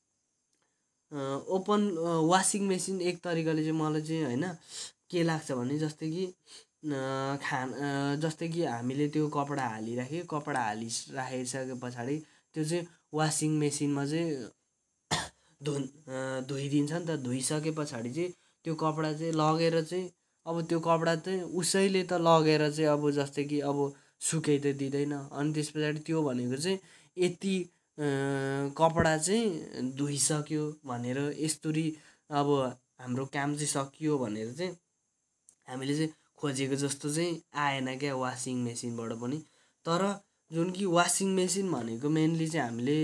ओपन वासिङ मेसिन एक तरिकाले चाहिँ मलाई चाहिँ होइन के लाग्छ भने जस्तै कि खान जस्तै कि हामीले त्यो कपडा हालिराख्यो, कपडा हालिराखिसके पछाडि त्यो चाहिँ वासिङ मेसिनमा चाहिँ धु धोइदिन्छ नि त। धोइसके पछाडि चाहिँ त्यो कपडा चाहिँ लगेर चाहिँ अब त्यो कपडा चाहिँ उसैले त लगेर चाहिँ अब जस्तै कि अब सुकै त दिँदैन। अनि त्यस पछाडि त्यो भनेको चाहिँ यति कपडा चाहिँ धोइसक्यो भनेर यस्तरी अब हाम्रो काम चाहिँ सकियो भनेर चाहिँ हामीले चाहिँ खोजेको जस्तो चाहिँ आएन क्या वासिङ मेसिनबाट पनि। तर जुन कि वासिङ मेसिन भनेको मेनली चाहिँ हामीले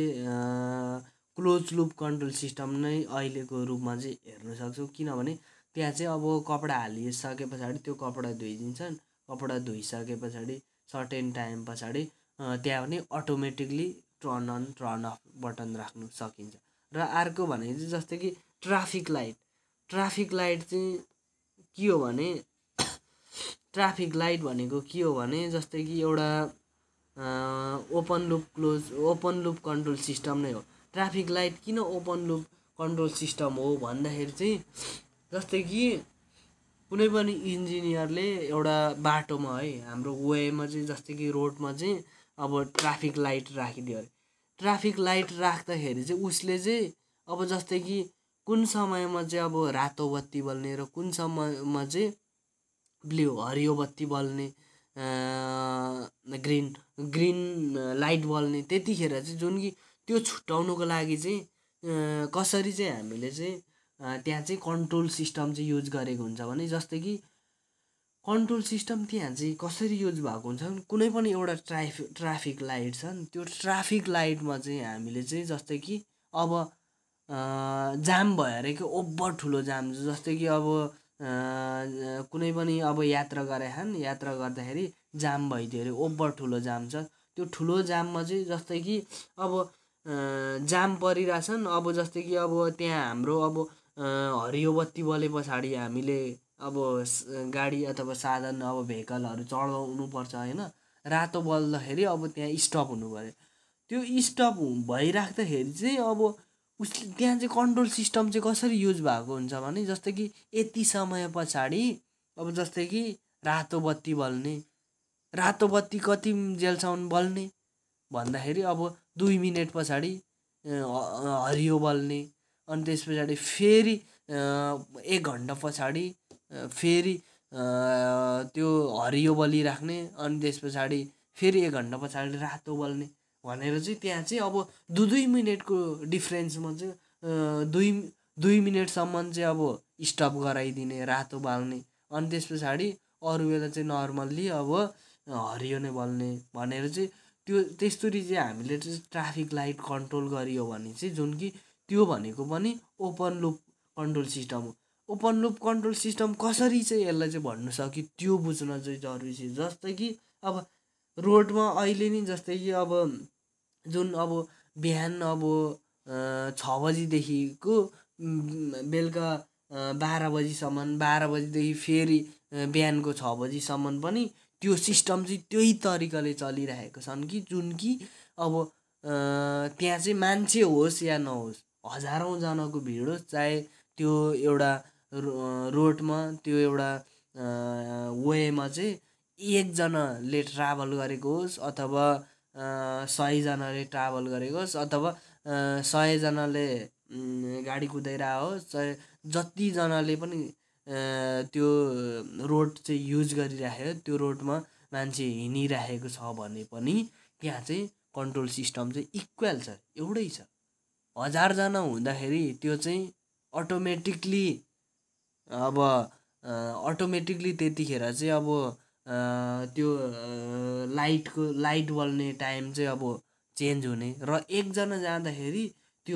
क्लोज लुप कन्ट्रोल सिस्टम नै अहिलेको रूपमा चाहिँ हेर्न सक्छौँ। किनभने त्यहाँ चाहिँ अब कपडा हालिसके पछाडि त्यो कपडा धोइदिन्छन्। कपडा धोइसके पछाडि सर्टेन टाइम पछाडि त्यहाँ पनि automatically turn on turn off button राख्नु सकिन्छ। र अर्को भनेको चाहिँ जस्तै कि ट्राफिक लाइट ट्राफिक लाइट चाहिँ के हो भने ट्राफिक लाइट भनेको के हो भने जस्तै कि एउटा open loop close open loop control system नै हो। ट्राफिक लाइट किन ओपन लुप कन्ट्रोल सिस्टम हो भन्दाखेरि चाहिँ जस्तै कि कुनै पनि इन्जिनियरले एउटा बाटोमा है हाम्रो वेमा चाहिँ जस्तै कि रोडमा चाहिँ अब ट्राफिक लाइट राखिदियो अरे। ट्राफिक लाइट राख्दाखेरि चाहिँ उसले चाहिँ अब जस्तै कि कुन समयमा चाहिँ अब रातो बत्ती बल्ने र कुन समयमा चाहिँ ब्लू हरियो बत्ती बल्ने ग्रिन ग्रिन लाइट बल्ने त्यतिखेर चाहिँ जुन कि त्यो छुट्याउनुको लागि चाहिँ कसरी चाहिँ हामीले चाहिँ त्यहाँ चाहिँ कन्ट्रोल सिस्टम चाहिँ युज गरेको हुन्छ भने जस्तै कि कन्ट्रोल सिस्टम त्यहाँ चाहिँ कसरी युज भएको हुन्छ भने कुनै पनि एउटा ट्राफिक ट्राफिक लाइट छ नि त्यो ट्राफिक लाइटमा चाहिँ हामीले चाहिँ जस्तै कि अब जाम भयो अरे कि ओभर ठुलो जाम जस्तै कि अब कुनै पनि अब यात्रा गरेछन् यात्रा गर्दाखेरि जाम भइदियो अरे ओभर ठुलो जाम छ। त्यो ठुलो जाममा चाहिँ जस्तै कि अब जाम परिरहेछन् अब जस्तै कि अब त्यहाँ हाम्रो अब हरियो बत्ती बले पछाडि हामीले अब गाडी अथवा साधन अब भेहिकलहरू चढाउनु पर्छ होइन। रातो बल्दाखेरि अब त्यहाँ स्टप हुनु पर्यो। त्यो स्टप भइराख्दाखेरि चाहिँ अब उसले त्यहाँ चाहिँ कन्ट्रोल सिस्टम चाहिँ कसरी युज भएको हुन्छ भने जस्तै कि यति समय पछाडि अब जस्तै कि रातो बत्ती बल्ने रातो बत्ती कति जेलसम्म बल्ने भन्दाखेरि अब दुई मिनट पछाडि हरियो बल्ने अनि त्यस पछाडि फेरि एक घन्टा पछाडि फेरि त्यो हरियो बलिराख्ने अनि त्यस पछाडि फेरि एक घन्टा पछाडि रातो बल्ने भनेर चाहिँ त्यहाँ चाहिँ अब दुई दुई मिनटको डिफ्रेन्समा चाहिँ दुई दुई मिनटसम्म चाहिँ अब स्टप गराइदिने रातो बाल्ने अनि त्यस पछाडि अरू बेला चाहिँ नर्मल्ली अब हरियो नै बल्ने भनेर चाहिँ त्यो त्यस्तरी चाहिँ हामीले चाहिँ ट्राफिक लाइट कन्ट्रोल गरियो भने चाहिँ जुन कि त्यो भनेको पनि ओपन लुप कन्ट्रोल सिस्टम हो। ओपन लुप कन्ट्रोल सिस्टम कसरी चाहिँ यसलाई चाहिँ भन्नु सक्यो त्यो बुझ्न चाहिँ जरुरी छ। जस्तै कि अब रोडमा अहिले नि जस्तै कि अब जुन अब बिहान अब छ बजीदेखिको बेलुका बाह्र बजीसम्म बाह्र बजीदेखि फेरि बिहानको छ बजीसम्म पनि त्यो सिस्टम चाहिँ त्यही तरिकाले चलिरहेको छन् कि जुन कि अब त्यहाँ चाहिँ मान्छे होस् या नहोस् हजारौँजनाको भिड होस् चाहे त्यो एउटा रोडमा त्यो एउटा वेमा चाहिँ एकजनाले ट्राभल गरेको होस् अथवा सयजनाले ट्राभल गरेको होस् अथवा सयजनाले गाडी कुदाइरहेको होस् चाहे जतिजनाले पनि त्यो रोड चाहिँ युज गरिराख्यो त्यो रोडमा मान्छे हिँडिरहेको छ भने पनि त्यहाँ चाहिँ कन्ट्रोल सिस्टम चाहिँ इक्वल छ एउटै छ। हजारजना हुँदाखेरि त्यो चाहिँ अटोमेटिकली अब अटोमेटिकली त्यतिखेर चाहिँ अब त्यो लाइटको लाइट बल्ने टाइम चाहिँ अब चेन्ज हुने र एकजना जाँदाखेरि त्यो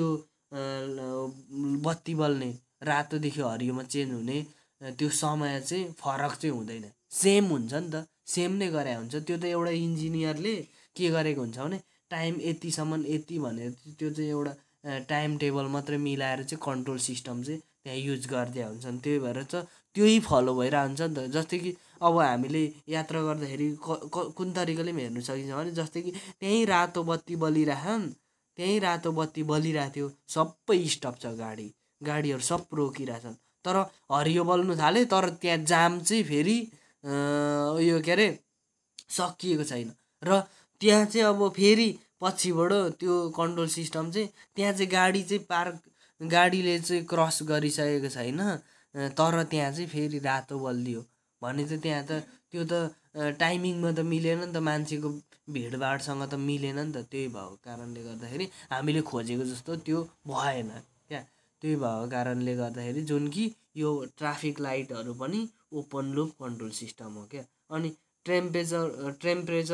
बत्ती बल्ने रातोदेखि हरियोमा चेन्ज हुने त्यो समय चाहिँ फरक चाहिँ हुँदैन सेम हुन्छ नि त सेम नै गरे हुन्छ। त्यो त एउटा इन्जिनियरले के गरेको हुन्छ भने टाइम यतिसम्म यति भनेर त्यो चाहिँ एउटा टाइम टेबल मात्रै मिलाएर चाहिँ कन्ट्रोल सिस्टम चाहिँ त्यहाँ युज गर्दै हुन्छन्। त्यही भएर चाहिँ त्यही फलो भइरहन्छ नि त। जस्तै कि अब हामीले यात्रा गर्दाखेरि कुन तरिकाले पनि हेर्नु सकिन्छ भने जस्तै कि त्यहीँ रातो बत्ती बलिरहन् त्यहीँ रातो बत्ती बलिरहेको थियो सबै स्टप छ गाडी गाडीहरू सब रोकिरहेछन् तर हरियो बल्नु थाल्यो तर त्यहाँ जाम चाहिँ फेरि उयो के अरे सकिएको छैन र त्यहाँ चाहिँ अब फेरि पछिबाट त्यो कन्ट्रोल सिस्टम चाहिँ त्यहाँ चाहिँ गाडी चाहिँ पार्क गाडीले चाहिँ क्रस गरिसकेको छैन तर त्यहाँ चाहिँ फेरि रातो बलिदियो भने चाहिँ त्यहाँ त त्यो त टाइमिङमा त मिलेन नि त मान्छेको भिडभाडसँग त मिलेन नि त। त्यही भएको कारणले गर्दाखेरि हामीले खोजेको जस्तो त्यो भएन क्या। त्यही भएको कारणले गर्दाखेरि जुन कि यो ट्राफिक लाइटहरू पनि ओपन लुप कन्ट्रोल सिस्टम हो क्या। अनि टेम्परेचर टेम्परेचर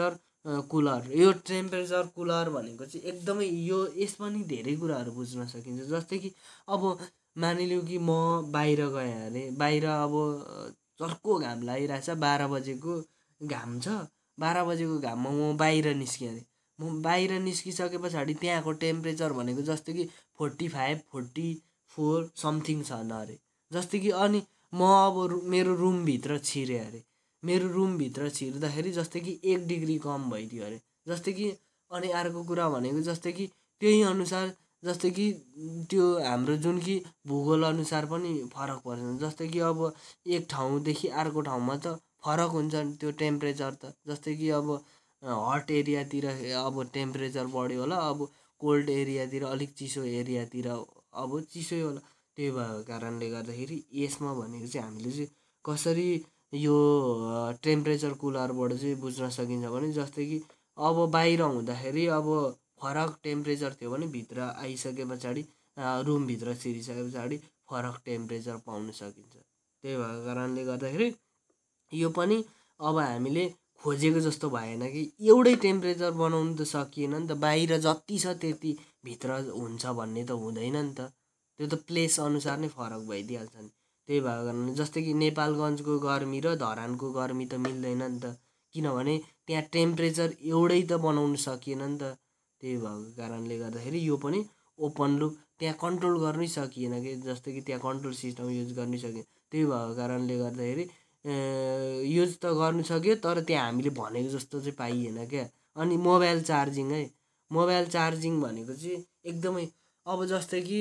कुलर यो टेम्परेचर कुलर भनेको चाहिँ एकदमै यो यसमा नि धेरै कुराहरू बुझ्न सकिन्छ। जस्तै कि अब मानिलिउँ कि म बाहिर गएँ अरे, बाहिर अब चर्को घाम लागिरहेछ, बाह्र बजेको घाम छ, बाह्र बजेको घाममा म बाहिर निस्केँ अरे, म बाहिर निस्किसके पछाडि त्यहाँको टेम्परेचर भनेको जस्तै कि forty five forty four something छ अरे। जस्तै कि अनि म अब मेरो रुमभित्र छिरेँ अरे, मेरो रुमभित्र छिर्दाखेरि जस्तै कि एक डिग्री कम भइदियो अरे। जस्तै कि अनि अर्को कुरा भनेको जस्तै कि त्यही अनुसार जस्तै कि त्यो हाम्रो जुन कि भूगोल अनुसार पनि फरक पर्छ। जस्तै कि अब एक ठाउँदेखि अर्को ठाउँमा त फरक हुन्छ त्यो टेम्परेचर त। जस्तै कि अब हट एरियातिर अब टेम्परेचर बढ्यो होला, अब कोल्ड एरियातिर अलिक चिसो एरियातिर अब चिसै होला। त्यही भएको कारणले गर्दाखेरि यसमा भनेको चाहिँ हामीले चाहिँ कसरी यो टेम्परेचर कुलरबाट चाहिँ बुझ्न सकिन्छ भने जस्तै कि अब बाहिर हुँदाखेरि अब फरक टेम्परेचर थियो भने भित्र आइसके पछाडि रुमभित्र छिरिसके पछाडि फरक टेम्परेचर पाउन सकिन्छ। त्यही भएको कारणले गर्दाखेरि यो पनि अब हामीले खोजेको जस्तो भएन कि एउटै टेम्परेचर बनाउनु त सकिएन नि त, बाहिर जति छ त्यति भित्र हुन्छ भन्ने त हुँदैन नि त, त्यो त प्लेस अनुसार नै फरक भइदिइहाल्छ नि। त्यही भएको कारणले जस्तै कि नेपालगञ्जको गर्मी र धरानको गर्मी त मिल्दैन नि त, किनभने त्यहाँ टेम्परेचर एउटै त बनाउनु सकिएन नि त। त्यही भएको कारणले गर्दाखेरि यो पनि ओपन लुप त्यहाँ कन्ट्रोल गर्नै सकिएन कि, जस्तै कि त्यहाँ कन्ट्रोल सिस्टम युज गर्नै सकिएन। त्यही भएको कारणले गर्दाखेरि युज त गर्नु सक्यो तर त्यहाँ हामीले भनेको जस्तो चाहिँ पाइएन क्या। अनि मोबाइल चार्जिङ है, मोबाइल चार्जिङ भनेको चाहिँ एकदमै अब जस्तै कि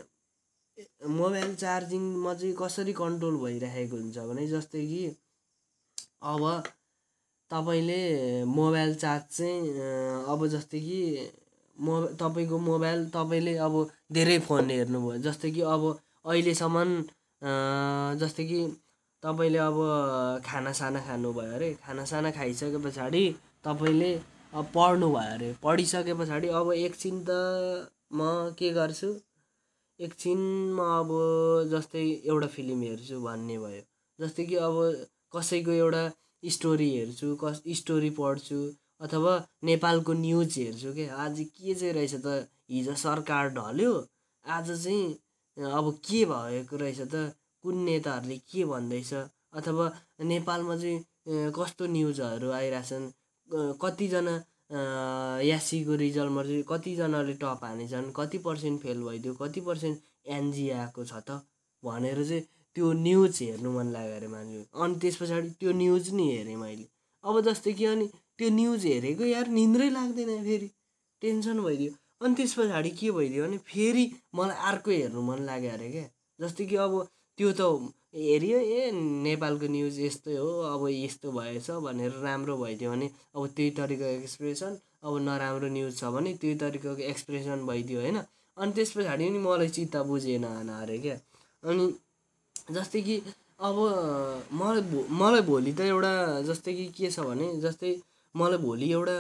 मोबाइल चार्जिङमा चाहिँ कसरी कन्ट्रोल भइरहेको हुन्छ भने जस्तै कि अब तपाईँले मोबाइल चार्ज चाहिँ अब जस्तै कि मो तपाईँको मोबाइल तपाईँले अब धेरै फोन हेर्नुभयो, जस्तै कि अब अहिलेसम्म जस्तै कि तपाईँले अब खानासाना खानुभयो अरे, खानासाना खाइसके पछाडि तपाईँले अब पढ्नु भयो अरे, पढिसके पछाडि अब एकछिन त म के गर्छु, एकछिन म अब जस्तै एउटा फिल्म हेर्छु भन्ने भयो। जस्तै कि अब कसैको एउटा स्टोरी हेर्छु, कस स्टोरी पढ्छु, अथवा नेपालको न्युज हेर्छु के आज के चाहिँ रहेछ त, हिजो सरकार ढल्यो आज चाहिँ अब के भएको रहेछ त, कुन नेताहरूले के भन्दैछ, अथवा नेपालमा चाहिँ कस्तो न्युजहरू आइरहेछन्, कतिजना एससीको रिजल्टमा चाहिँ कतिजनाले टप हानेछन्, कति पर्सेन्ट फेल भइदियो, कति पर्सेन्ट एनजी आएको छ त भनेर चाहिँ त्यो न्युज हेर्नु मन लाग्यो अरे मान्छे। अनि त्यस पछाडि त्यो न्युज नि हेरेँ मैले। अब जस्तै कि अनि त्यो न्युज हेरेको यार निन्द्रै लाग्दैन, फेरि टेन्सन भइदियो। अनि त्यस पछाडि के भइदियो भने फेरि मलाई अर्को हेर्नु मन लाग्यो अरे क्या। जस्तै कि अब त्यो त हेऱ्यो ए नेपालको न्युज यस्तै हो, अब यस्तो भएछ भनेर राम्रो भइदियो भने अब त्यही तरिकाको एक्सप्रेसन, अब नराम्रो न्युज छ भने त्यही तरिकाको एक्सप्रेसन भइदियो होइन। अनि त्यस पछाडि नि मलाई चित्त बुझेन अरे क्या। अनि जस्तै कि अब मलाई मलाई भोलि त एउटा जस्तै कि के छ भने जस्तै मलाई भोलि एउटा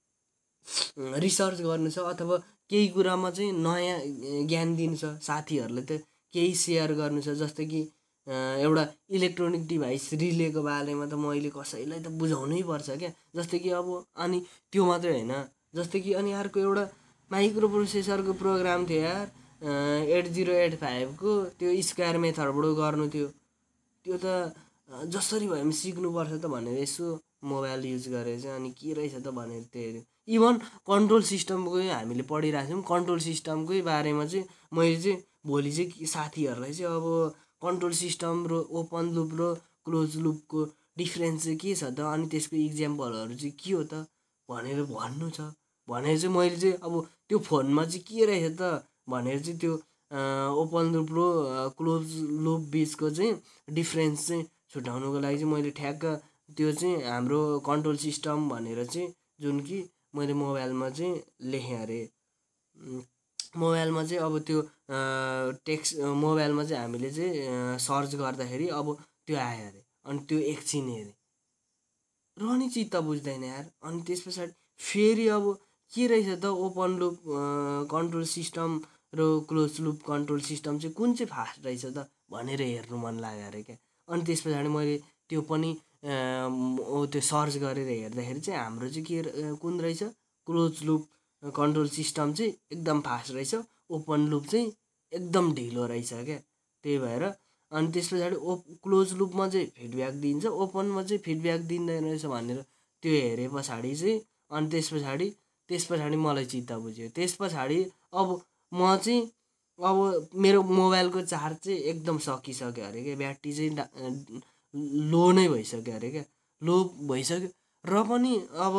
रिसर्च गर्नु छ अथवा केही कुरामा चाहिँ नयाँ ज्ञान दिनु छ साथीहरूलाई, त केही सेयर गर्नु छ। जस्तै कि एउटा इलेक्ट्रोनिक डिभाइस रिलेको बारेमा त मैले कसैलाई त बुझाउनै पर्छ क्या। जस्तै कि अब अनि त्यो मात्रै होइन, जस्तै कि अनि अर्को एउटा माइक्रो प्रोसेसरको प्रोग्राम थियो यार, एट जिरो एट फाइभको त्यो स्क्वायर मेथडबाट गर्नु थियो, त्यो त जसरी भए पनि सिक्नुपर्छ त भनेर यसो मोबाइल युज गरेर चाहिँ अनि के रहेछ त भनेर त्यो हेऱ्यो। इभन कन्ट्रोल सिस्टमकै हामीले पढिरहेको छौँ, कन्ट्रोल सिस्टमकै बारेमा चाहिँ मैले चाहिँ भोलि चाहिँ साथीहरूलाई चाहिँ अब कन्ट्रोल सिस्टम र ओपन लुप र क्लोज लुपको डिफ्रेन्स चाहिँ के छ त, अनि त्यसको इक्जाम्पलहरू चाहिँ के हो त भनेर भन्नु छ भनेर चाहिँ मैले चाहिँ अब त्यो फोनमा चाहिँ के रहेछ त भनेर चाहिँ त्यो ओपन लुप र क्लोज लुप बिचको चाहिँ डिफ्रेन्स चाहिँ छुट्याउनुको लागि चाहिँ मैले ठ्याक्क त्यो चाहिँ हाम्रो कन्ट्रोल सिस्टम भनेर चाहिँ जुन कि मैले मोबाइलमा चाहिँ लेखेँ अरे। मोबाइलमा चाहिँ अब त्यो टेक्स्ट मोबाइलमा चाहिँ हामीले चाहिँ सर्च गर्दाखेरि अब त्यो आयो अरे, अनि त्यो एकछिन हेरेँ र नि चित्त बुझ्दैन यार। अनि त्यस पछाडि फेरि अब के रहेछ त ओपन लुप कन्ट्रोल सिस्टम र क्लोज लुप कन्ट्रोल सिस्टम चाहिँ कुन चाहिँ फास्ट रहेछ त भनेर हेर्नु मन लाग्यो अरे क्या। अनि त्यस पछाडि मैले त्यो पनि त्यो सर्च गरेर हेर्दाखेरि चाहिँ हाम्रो चाहिँ के कुन रहेछ क्लोज लुप कन्ट्रोल सिस्टम चाहिँ एकदम फास्ट रहेछ, ओपन लुप चाहिँ एकदम ढिलो रहेछ क्या। त्यही भएर अनि त्यस पछाडि ओ क्लोज लुपमा चाहिँ फिडब्याक दिन्छ, ओपनमा चाहिँ फिडब्याक दिँदैन रहेछ भनेर त्यो हेरे पछाडि चाहिँ अनि त्यस पछाडि त्यस पछाडि मलाई चित्त बुझ्यो। त्यस पछाडि अब म चाहिँ अब मेरो मोबाइलको चार्ज चाहिँ एकदम सकिसक्यो अरे क्या, ब्याट्री चाहिँ लो नै भइसक्यो अरे क्या, लो भइसक्यो र पनि अब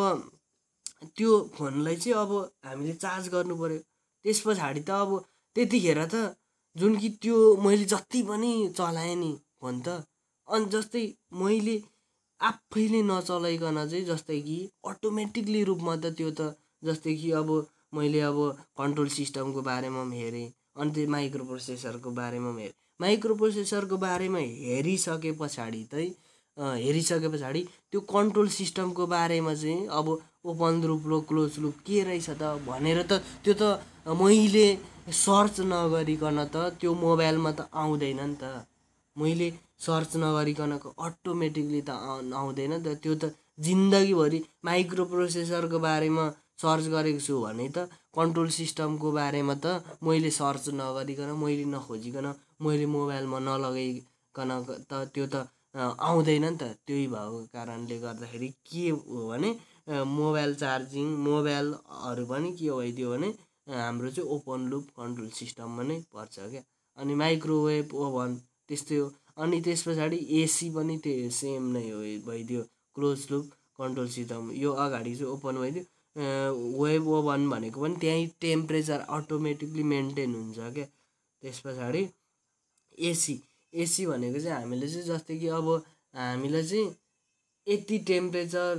त्यो फोनलाई चाहिँ अब हामीले चार्ज गर्नु पऱ्यो। त्यस पछाडि त अब त्यतिखेर त जुन कि त्यो मैले जति पनि चलाएँ नि फोन त, अनि जस्तै मैले आफैले नचलाइकन चाहिँ जस्तै कि अटोमेटिकली रूपमा त त्यो त जस्तै कि अब मैले अब कन्ट्रोल सिस्टमको बारेमा पनि हेरेँ, अनि त्यो माइक्रो प्रोसेसरको बारेमा पनि हेरेँ। माइक्रो प्रोसेसरको बारेमा हेरिसके पछाडि चाहिँ हेरिसके पछाडि त्यो कन्ट्रोल सिस्टमको बारेमा चाहिँ अब ओपन लुप र क्लोज लुप के रहेछ त भनेर त त्यो त मैले सर्च नगरिकन त त्यो मोबाइलमा त आउँदैन नि त। मैले सर्च नगरिकन अटोमेटिकली त आउँदैन नि त। त्यो त जिन्दगीभरि माइक्रो प्रोसेसरको बारेमा सर्च गरेको छु भने त कन्ट्रोल सिस्टमको बारेमा त मैले सर्च नगरिकन मैले नखोजिकन मैले मोबाइलमा नलगाइकन त त्यो त आउँदैन नि त। त्यही भएको कारणले गर्दाखेरि के हो भने मोबाइल चार्जिङ मोबाइलहरू पनि के भइदियो भने हाम्रो चाहिँ ओपन लुप कन्ट्रोल सिस्टममा नै पर्छ क्या। अनि माइक्रोवेभ ओभन त्यस्तै हो। अनि त्यस पछाडि एसी पनि त्यो सेम नै हो भइदियो क्लोज लुप कन्ट्रोल सिस्टम। यो अगाडि चाहिँ ओपन भइदियो, वेभ ओभन भनेको पनि त्यहीँ टेम्परेचर अटोमेटिकली मेन्टेन हुन्छ क्या। त्यस पछाडि एसी एसी भनेको चाहिँ हामीले चाहिँ जस्तै कि अब हामीलाई चाहिँ यति टेम्परेचर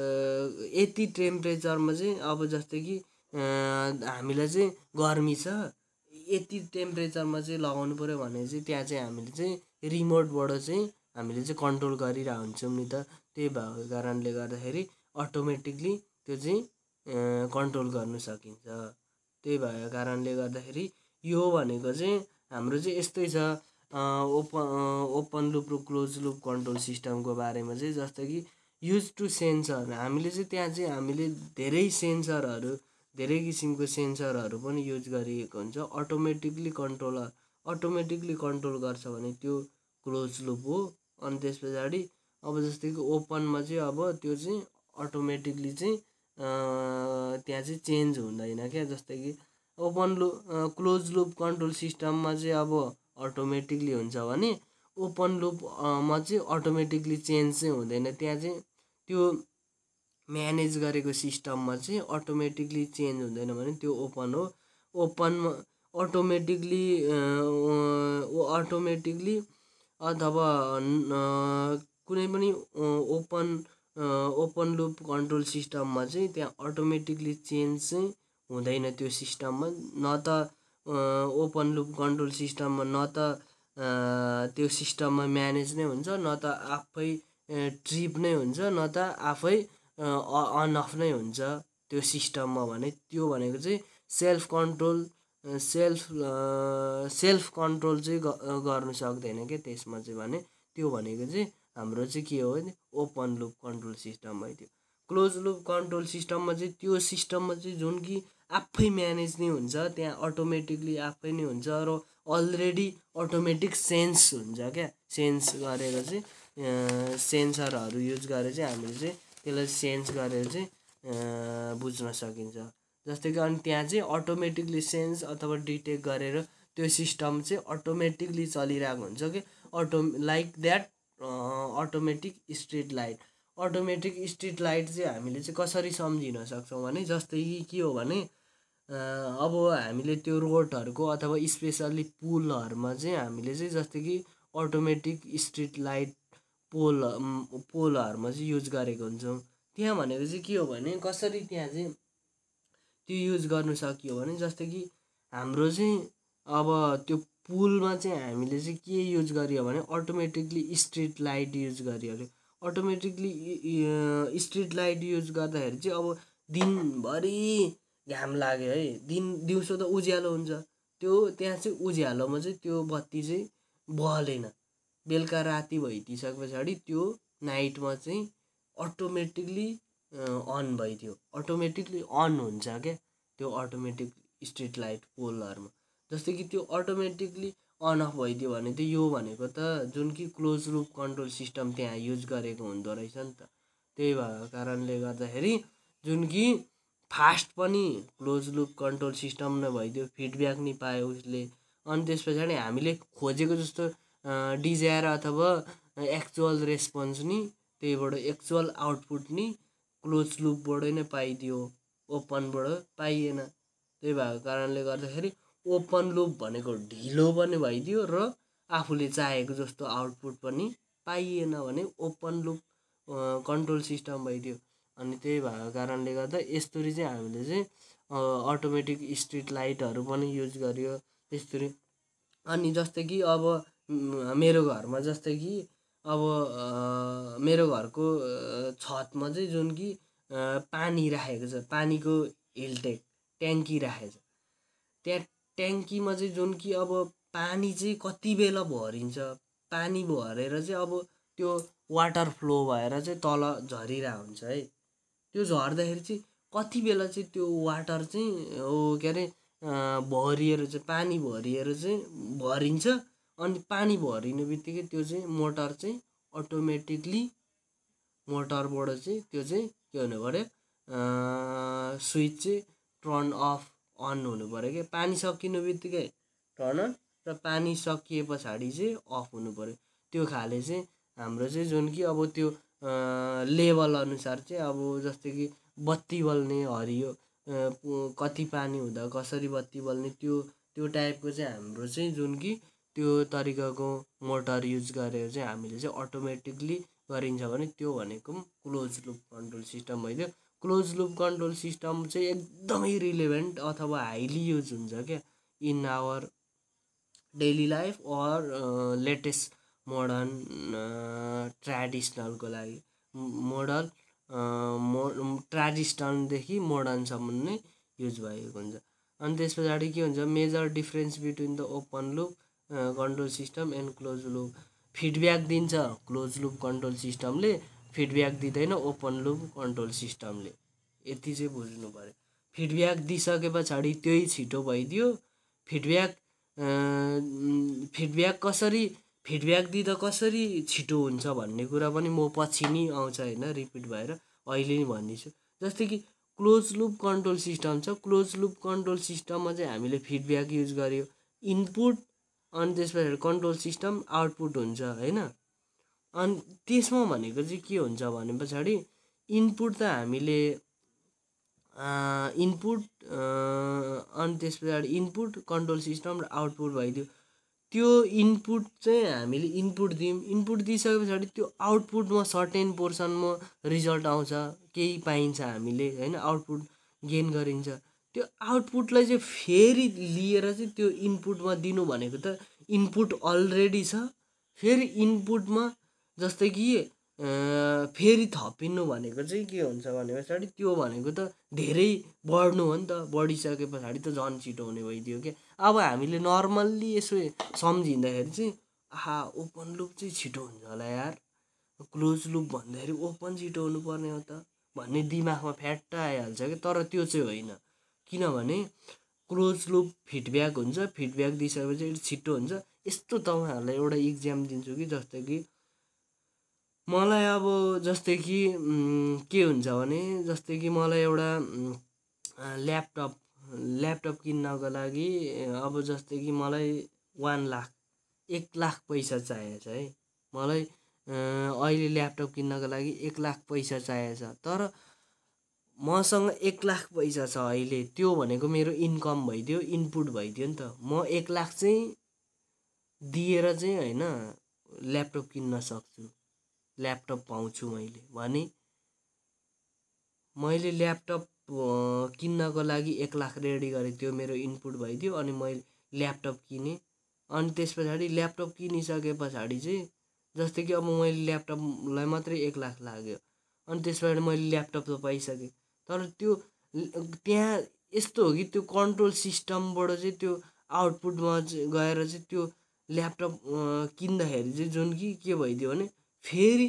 यति टेम्परेचरमा चाहिँ अब जस्तै कि हामीलाई चाहिँ गर्मी छ, यति टेम्परेचरमा चाहिँ लगाउनु पऱ्यो भने चाहिँ त्यहाँ चाहिँ हामीले चाहिँ रिमोटबाट चाहिँ हामीले चाहिँ कन्ट्रोल गरिरहेको हुन्छौँ नि त। त्यही भएको कारणले गर्दाखेरि अटोमेटिकली त्यो चाहिँ कन्ट्रोल गर्नु सकिन्छ। त्यही भएको कारणले गर्दाखेरि यो भनेको चाहिँ हाम्रो चाहिँ यस्तै छ ओपन ओपन लुप र क्लोज लुप कन्ट्रोल सिस्टमको बारेमा चाहिँ। जस्तै कि युज टु सेन्सर हामीले चाहिँ त्यहाँ चाहिँ हामीले धेरै सेन्सरहरू धेरै किसिमको सेन्सरहरू पनि युज गरिएको हुन्छ। अटोमेटिकली कन्ट्रोलर अटोमेटिकली कन्ट्रोल गर्छ भने त्यो क्लोज लुप हो। अनि त्यस पछाडि अब जस्तै कि ओपनमा चाहिँ अब त्यो चाहिँ अटोमेटिकली चाहिँ त्यहाँ चाहिँ चेन्ज हुँदैन क्या। जस्तै कि open loop close loop control सिस्टममा चाहिँ अब अटोमेटिकली हुन्छ भने ओपन लुपमा चाहिँ अटोमेटिकली चेन्ज चाहिँ हुँदैन। त्यहाँ चाहिँ त्यो म्यानेज गरेको सिस्टममा चाहिँ अटोमेटिकली चेन्ज हुँदैन भने त्यो ओपन हो। ओपनमा अटोमेटिकली अटोमेटिकली अथवा कुनै पनि ओपन ओपन लुप कन्ट्रोल सिस्टममा चाहिँ त्यहाँ अटोमेटिकली चेन्ज चाहिँ हुँदैन त्यो सिस्टममा। न त ओपन लुप कन्ट्रोल सिस्टममा न त त्यो सिस्टममा म्यानेज नै हुन्छ, न त आफै ट्रिप नै हुन्छ, न त आफै अन अफ नै हुन्छ त्यो सिस्टममा। भने त्यो भनेको चाहिँ self control self self control चाहिँ गर्नु सक्दैन क्या त्यसमा चाहिँ। भने त्यो भनेको चाहिँ हाम्रो चाहिँ के हो भने ओपन लुप कन्ट्रोल सिस्टम भइदियो। क्लोज लुप कन्ट्रोल सिस्टममा चाहिँ त्यो सिस्टममा चाहिँ जुन कि आफै म्यानेज नै हुन्छ, त्यहाँ अटोमेटिकली आफै नै हुन्छ र अलरेडी अटोमेटिक सेन्स हुन्छ क्या। सेन्स गरेर चाहिँ सेन्सरहरू युज गरेर चाहिँ हामीले चाहिँ त्यसलाई सेन्स गरेर चाहिँ बुझ्न सकिन्छ। जस्तै कि अनि त्यहाँ चाहिँ अटोमेटिकली सेन्स अथवा डिटेक्ट गरेर त्यो सिस्टम चाहिँ अटोमेटिकली चलिरहेको हुन्छ कि auto like that automatic street light. Automatic street light चाहिँ हामीले चाहिँ कसरी सम्झिन सक्छौँ भने जस्तै कि के हो भने अब हामीले त्यो रोडहरूको अथवा स्पेसल्ली पुलहरूमा चाहिँ हामीले चाहिँ जस्तै कि अटोमेटिक स्ट्रिट लाइट पोल पोलहरूमा चाहिँ युज गरेको हुन्छौँ। त्यहाँ भनेको चाहिँ के हो भने कसरी त्यहाँ चाहिँ त्यो युज गर्नु सकियो भने जस्तै कि हाम्रो चाहिँ अब त्यो पुलमा चाहिँ हामीले चाहिँ के युज गरियो भने अटोमेटिकली स्ट्रिट लाइट युज गरियो अरे। अटोमेटिकली स्ट्रिट लाइट युज गर्दाखेरि चाहिँ अब दिनभरि घाम लाग्यो है, दिन दिउँसो त उज्यालो हुन्छ, त्यो त्यहाँ चाहिँ उज्यालोमा चाहिँ त्यो बत्ती चाहिँ बलेन। बेलुका राति भइदिइसके पछाडि त्यो नाइटमा चाहिँ अटोमेटिकली अन भइदियो, अटोमेटिकली अन हुन्छ क्या त्यो अटोमेटिक स्ट्रिट लाइट पोलहरूमा। जस्तै कि त्यो अटोमेटिकली अन अफ भइदियो भने त यो भनेको त जुन कि क्लोज लुप कन्ट्रोल सिस्टम त्यहाँ युज गरेको हुँदो रहेछ नि त। त्यही भएको कारणले गर्दाखेरि जुन कि फास्ट पनि क्लोज लुप कन्ट्रोल सिस्टम नै भइदियो, फिडब्याक नि पायो उसले। अनि त्यस पछाडि हामीले खोजेको जस्तो डिजायर अथवा एक्चुअल रेस्पोन्स नि त्यहीबाट एक्चुअल आउटपुट नि क्लोज लुपबाट नै पाइदियो, ओपनबाट पाइएन। त्यही भएको कारणले गर्दाखेरि ओपन लुप भनेको ढिलो पनि भइदियो र आफूले चाहेको जस्तो आउटपुट पनि पाइएन भने ओपन लुप कन्ट्रोल सिस्टम भइदियो। अनि त्यही भएको कारणले गर्दा यस्तरी चाहिँ हामीले चाहिँ अटोमेटिक स्ट्रिट लाइटहरू पनि युज गरियो त्यस्तरी। अनि जस्तै कि अब मेरो घरमा जस्तै कि अब मेरो घरको छतमा चाहिँ जुन कि पानी राखेको छ, पानीको हिलटेक ट्याङ्की राखेको छ, त्यहाँ ट्याङ्कीमा चाहिँ जुन कि अब पानी चाहिँ कति बेला भरिन्छ, पानी भरेर चाहिँ अब त्यो वाटर फ्लो भएर चाहिँ तल झरिरहेको हुन्छ है। त्यो झर्दाखेरि चाहिँ कति बेला चाहिँ त्यो वाटर चाहिँ हो के अरे भरिएर चाहिँ पानी भरिएर चाहिँ भरिन्छ। अनि पानी भरिने बित्तिकै त्यो चाहिँ मोटर चाहिँ अटोमेटिकली मोटरबाट चाहिँ त्यो चाहिँ के हुनु पऱ्यो, स्विच चाहिँ टर्न अफ अन हुनु पऱ्यो क्या। पानी सकिनु बित्तिकै टर्न अन र पानी सकिए पछाडि चाहिँ अफ हुनु पऱ्यो। त्यो खाले चाहिँ हाम्रो चाहिँ जुन कि अब त्यो लेभल अनुसार चाहिँ अब जस्तै कि बत्ती बल्ने हरियो कति पानी हुँदा कसरी बत्ती बल्ने त्यो त्यो टाइपको चाहिँ हाम्रो चाहिँ जुन कि त्यो तरिकाको मोटर युज गरेर चाहिँ हामीले चाहिँ अटोमेटिकली गरिन्छ भने त्यो भनेको क्लोज लुप कन्ट्रोल सिस्टम भइदियो। क्लोज लुप कन्ट्रोल सिस्टम चाहिँ एकदमै रिलेभेन्ट अथवा हाइली युज हुन्छ क्या in our daily life or latest modern ट्रेडिसनलको लागि। मोडल मो ट्रेडिसनलदेखि मोडर्नसम्म नै युज भएको हुन्छ। अनि त्यस पछाडि के हुन्छ, major difference between the open loop control system and close loop. Feedback दिन्छ क्लोज लुप कन्ट्रोल सिस्टमले, फिडब्याक दिँदैन ओपन लुप कन्ट्रोल सिस्टमले। यति चाहिँ बुझ्नु पऱ्यो। फिडब्याक दिइसके पछाडि त्यही छिटो भइदियो। फिडब्याक फिडब्याक कसरी फिडब्याक दिँदा कसरी छिटो हुन्छ भन्ने कुरा पनि म पछि नि आउँछ होइन, रिपिट भएर अहिले नि भन्दैछु। जस्तै कि क्लोज लुप कन्ट्रोल सिस्टम छ, क्लोज लुप कन्ट्रोल सिस्टममा चाहिँ हामीले फिडब्याक युज गर्यो, इनपुट अनि त्यसपछि कन्ट्रोल सिस्टम आउटपुट हुन्छ होइन। अनि त्यसमा भनेको चाहिँ के हुन्छ भने पछाडि इनपुट त हामीले इनपुट अनि त्यस पछाडि इनपुट कन्ट्रोल सिस्टम र आउटपुट भइदियो। त्यो इनपुट चाहिँ हामीले इनपुट दियौँ, इनपुट दिइसके पछाडि त्यो आउटपुटमा सर्टेन पोर्सनमा रिजल्ट आउँछ, केही पाइन्छ हामीले होइन, आउटपुट गेन गरिन्छ। त्यो आउटपुटलाई चाहिँ फेरि लिएर चाहिँ त्यो इनपुटमा दिनु भनेको त इनपुट अलरेडी छ, फेरि इनपुटमा जस्तै कि फेरि थपिनु भनेको चाहिँ के हुन्छ भने पछाडि त्यो भनेको त धेरै बढ्नु हो नि त, बढिसके पछाडि त झन् छिटो हुने भइदियो क्या। अब हामीले नर्मल्ली यसो सम्झिँदाखेरि चाहिँ आहा ओपन लुप चाहिँ छिटो हुन्छ होला यार, क्लोज लुप भन्दाखेरि ओपन छिटो हुनुपर्ने हो त भन्ने दिमागमा फ्याट्ट आइहाल्छ कि। तर त्यो चाहिँ होइन, किनभने क्लोज लुप फिडब्याक हुन्छ, फिडब्याक दिइसकेपछि छिटो हुन्छ। यस्तो तपाईँहरूलाई एउटा इक्जाम दिन्छु कि जस्तै कि मलाई अब जस्तै कि के हुन्छ भने जस्तै कि मलाई एउटा ल्यापटप ल्यापटप किन्नको लागि अब जस्तै कि मलाई वान लाख एक लाख पैसा चाहिएको छ है। मलाई अहिले ल्यापटप किन्नको लागि एक लाख पैसा चाहिएको छ, तर मसँग एक लाख पैसा छ अहिले, त्यो भनेको मेरो इन्कम भइदियो, इनपुट भइदियो नि त। म एक लाख चाहिँ दिएर चाहिँ होइन ल्यापटप किन्न सक्छु, ल्यापटप पाउँछु मैले भने मैले ल्यापटप किन्नको लागि एक लाख रेडी गरेँ, त्यो मेरो इनपुट भइदियो अनि मैले ल्यापटप किनेँ। अनि त्यस पछाडि ल्यापटप किनिसके पछाडि चाहिँ जस्तै कि अब मैले ल्यापटपलाई मात्रै एक लाख लाग्यो, अनि त्यस पछाडि मैले ल्यापटप त पाइसकेँ। तर त्यो त्यहाँ यस्तो हो कि त्यो कन्ट्रोल सिस्टमबाट चाहिँ त्यो आउटपुटमा गएर चाहिँ त्यो ल्यापटप किन्दाखेरि चाहिँ जुन कि के भइदियो भने फेरि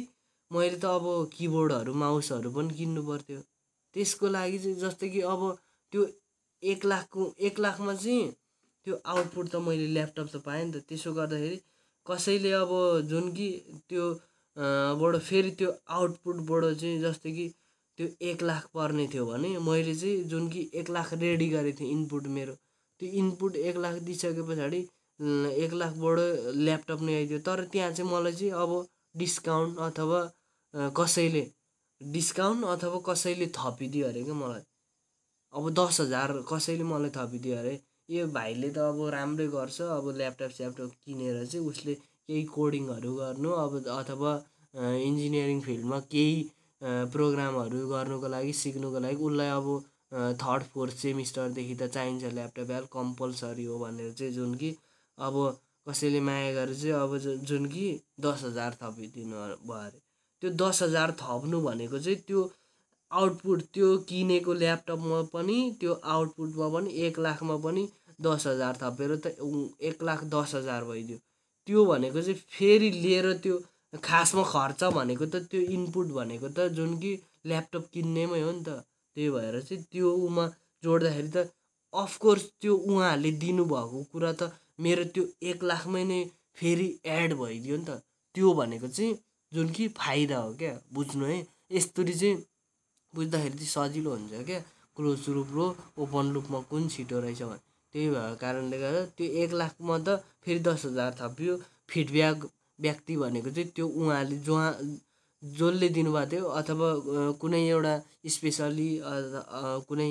मैले त अब किबोर्डहरू माउसहरू पनि किन्नु पर्थ्यो। त्यसको लागि चाहिँ जस्तै कि अब त्यो एक लाखको एक लाखमा चाहिँ त्यो आउटपुट त मैले ल्यापटप त पाएँ नि त। त्यसो गर्दाखेरि कसैले अब जुन कि त्यो बाट फेरि त्यो आउटपुटबाट चाहिँ जस्तै कि त्यो एक लाख पर्ने थियो भने मैले चाहिँ जुन कि एक लाख रेडी गरेको थिएँ इनपुट मेरो, त्यो इनपुट एक लाख दिइसके पछाडि एक लाखबाट ल्यापटप नै आइदियो। तर त्यहाँ चाहिँ मलाई चाहिँ अब डिस्काउन्ट अथवा कसैले डिस्काउन्ट अथवा कसैले थपिदियो अरे क्या मलाई। अब दस हजार कसैले मलाई थपिदियो अरे। यो भाइले त अब राम्रै गर्छ, अब ल्यापटप स्यापटप किनेर चाहिँ उसले केही कोडिङहरू गर्नु अब अथवा इन्जिनियरिङ फिल्डमा केही प्रोग्रामहरू गर्नुको लागि सिक्नुको लागि उसलाई अब थर्ड फोर्थ सेमिस्टरदेखि त चाहिन्छ ल्यापटप, यार कम्पलसरी हो भनेर चाहिँ जुन कि अब कसैले माया गरेर चाहिँ अब जुन कि दस हजार थपिदिनु भयो अरे। त्यो दस हजार थप्नु भनेको चाहिँ त्यो आउटपुट त्यो किनेको ल्यापटपमा पनि त्यो आउटपुटमा पनि एक लाखमा पनि दस हजार थपेर त एक लाख दस हजार भइदियो। त्यो भनेको चाहिँ फेरि लिएर त्यो खासमा खर्च भनेको त त्यो इनपुट भनेको त जुन कि ल्यापटप किन्नेमै हो नि त। त्यही भएर चाहिँ त्यो उमा जोड्दाखेरि त अफकोर्स त्यो उहाँहरूले दिनुभएको कुरा त मेरो त्यो एक लाखमै नै फेरि एड भइदियो नि त। त्यो भनेको चाहिँ जुन कि फाइदा हो क्या, बुझ्नु है। यस्तरी चाहिँ बुझ्दाखेरि चाहिँ सजिलो हुन्छ क्या, क्लोज लुप र ओपन लुपमा कुन छिटो रहेछ भने। त्यही भएको कारणले गर्दा त्यो एक लाखमा त फेरि दस हजार थपियो। फिडब्याक व्यक्ति भनेको चाहिँ त्यो उहाँहरूले जहाँ जसले दिनुभएको थियो अथवा कुनै एउटा स्पेसली कुनै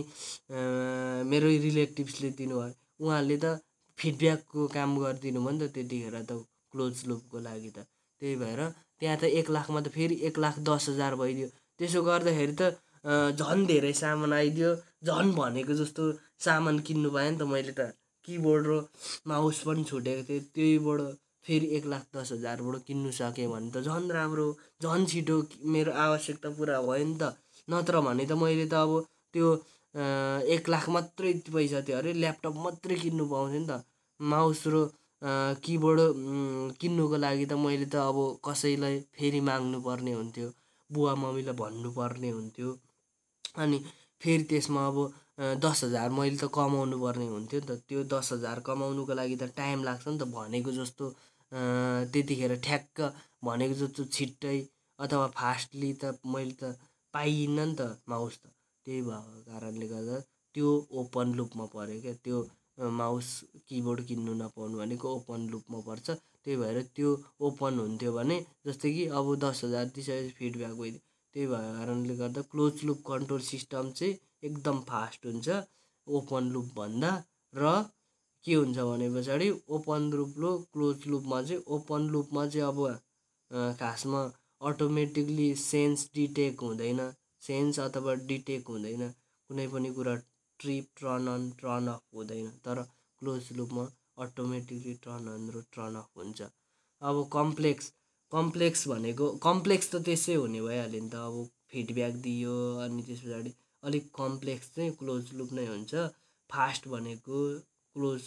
मेरो रिलेटिभ्सले दिनुभयो, उहाँहरूले त फिडब्याकको काम गरिदिनु भयो नि त त्यतिखेर त क्लोज लुपको लागि त। त्यही भएर त्यहाँ त एक लाखमा त फेरि एक लाख दस हजार भइदियो। त्यसो गर्दाखेरि त झन् धेरै सामान आइदियो, झन् भनेको जस्तो सामान किन्नु पाएँ नि त मैले त। किबोर्ड र माउस पनि छुटेको थियो, त्यहीबाट फेरि एक लाख दस हजारबाट किन्नु सकेँ भने त झन् राम्रो, झन् छिटो मेरो आवश्यकता पुरा भयो नि त। नत्र भने त मैले त अब त्यो एक लाख मात्रै पैसा थियो अरे, ल्यापटप मात्रै किन्नु पाउँथेँ नि त। माउस र किबोर्ड किन्नुको लागि त मैले त अब कसैलाई फेरि माग्नु पर्ने हुन्थ्यो, बुवा मम्मीलाई भन्नुपर्ने हुन्थ्यो। अनि फेरि त्यसमा अब दस हजार मैले त कमाउनु पर्ने हुन्थ्यो नि त। त्यो दस हजार कमाउनुको लागि त टाइम लाग्छ नि त। भनेको जस्तो त्यतिखेर ठ्याक्क भनेको जस्तो छिट्टै अथवा फास्टली त मैले त पाइनँ नि त माउस त। त्यही भएको कारणले गर्दा त्यो ओपन लुपमा पऱ्यो क्या। त्यो माउस किबोर्ड किन्नु नपाउनु भनेको ओपन लुपमा पर्छ। त्यही भएर त्यो ओपन हुन्थ्यो भने जस्तै कि अब दस हजार दिइसकेपछि फिडब्याक भइदियो। त्यही भएको कारणले गर्दा क्लोज लुप कन्ट्रोल सिस्टम चाहिँ एकदम फास्ट हुन्छ ओपन लुपभन्दा। र के हुन्छ भने पछाडि ओपन लुप र क्लोज लुपमा चाहिँ ओपन लुपमा चाहिँ अब खासमा अटोमेटिकली सेन्स डिटेक हुँदैन, सेन्स अथवा डिटेक हुँदैन, कुनै पनि कुरा trip turn on turn off हुँदैन। तर क्लोज लुपमा अटोमेटिकली टर्न अन र टर्न अफ हुन्छ। अब कम्प्लेक्स कम्प्लेक्स भनेको कम्प्लेक्स त त्यसै हुने भइहाल्यो नि त। अब फिडब्याक दियो अनि त्यस पछाडि अलिक कम्प्लेक्स चाहिँ क्लोज लुप नै हुन्छ। फास्ट भनेको क्लोज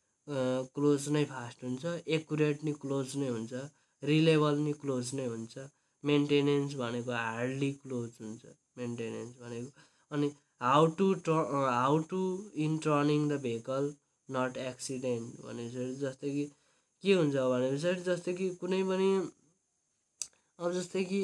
क्लोज नै फास्ट हुन्छ, एकुरेट नि क्लोज नै हुन्छ, रिलेबल नि क्लोज नै हुन्छ। मेन्टेनेन्स भनेको हार्डली क्लोज हुन्छ मेन्टेनेन्स भनेको। अनि how to how to in turning the vehicle not accident भनेपछि जस्तै कि के हुन्छ भनेपछि जस्तै कि कुनै पनि अब जस्तै कि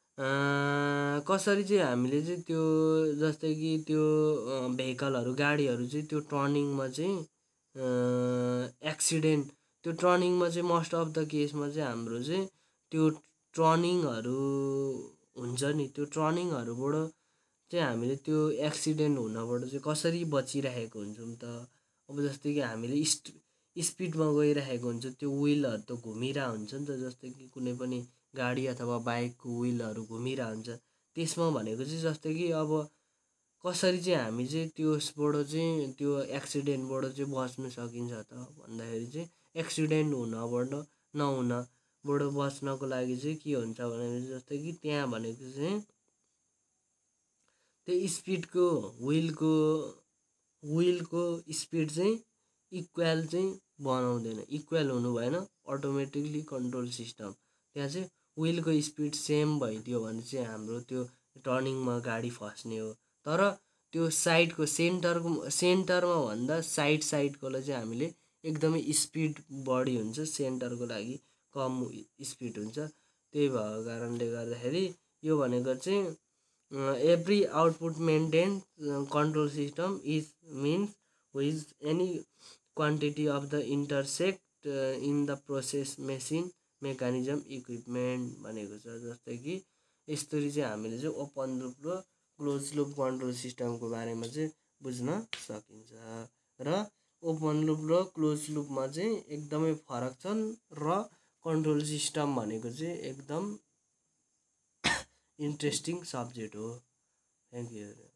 कसरी चाहिँ हामीले चाहिँ त्यो जस्तै कि त्यो भेहिकलहरू गाडीहरू चाहिँ त्यो टर्निङमा चाहिँ एक्सिडेन्ट त्यो टर्निङमा चाहिँ मोस्ट अफ द केसमा चाहिँ हाम्रो चाहिँ त्यो टर्निङहरू हुन्छ नि, त्यो टर्निङहरूबाट चाहिँ हामीले त्यो एक्सिडेन्ट हुनबाट चाहिँ कसरी बचिरहेको हुन्छौँ त। अब जस्तै कि हामीले इस्ट स्पिडमा गइरहेको हुन्छ, त्यो विलहरू त घुमिरहेको हुन्छ नि त। जस्तै कि कुनै पनि गाडी अथवा बाइकको विलहरू घुमिरहेको हुन्छ, त्यसमा भनेको चाहिँ जस्तै कि अब कसरी चाहिँ हामी चाहिँ त्यसबाट चाहिँ त्यो एक्सिडेन्टबाट चाहिँ बच्नु सकिन्छ त भन्दाखेरि चाहिँ एक्सिडेन्ट हुनबाट नहुनबाट बच्नको लागि चाहिँ के हुन्छ भनेपछि जस्तै कि त्यहाँ भनेको चाहिँ त्यो स्पिडको विलको विलको स्पिड चाहिँ इक्वल चाहिँ बनाउँदैन, इक्वल हुनु भएन। अटोमेटिकली कन्ट्रोल सिस्टम त्यहाँ चाहिँ विलको स्पिड सेम भइदियो भने चाहिँ हाम्रो त्यो टर्निङमा गाडी फस्ने हो। तर त्यो साइडको सेन्टरको सेन्टरमा भन्दा साइड साइडकोलाई चाहिँ हामीले एकदमै स्पिड बढी हुन्छ, सेन्टरको लागि कम स्पिड हुन्छ। त्यही भएको कारणले गर्दाखेरि यो भनेको चाहिँ every output maintain control system is means with any quantity of the intersect in the process machine mechanism equipment भनेको छ। जस्तै कि यसरी चाहिँ हामीले चाहिँ ओपन लुप र क्लोज लुप कन्ट्रोल सिस्टमको बारेमा चाहिँ बुझ्न सकिन्छ। र ओपन लुप र क्लोज लुपमा चाहिँ एकदमै फरक छन् र कन्ट्रोल सिस्टम भनेको चाहिँ एकदम इन्ट्रेस्टिङ सब्जेक्ट हो। Thank you.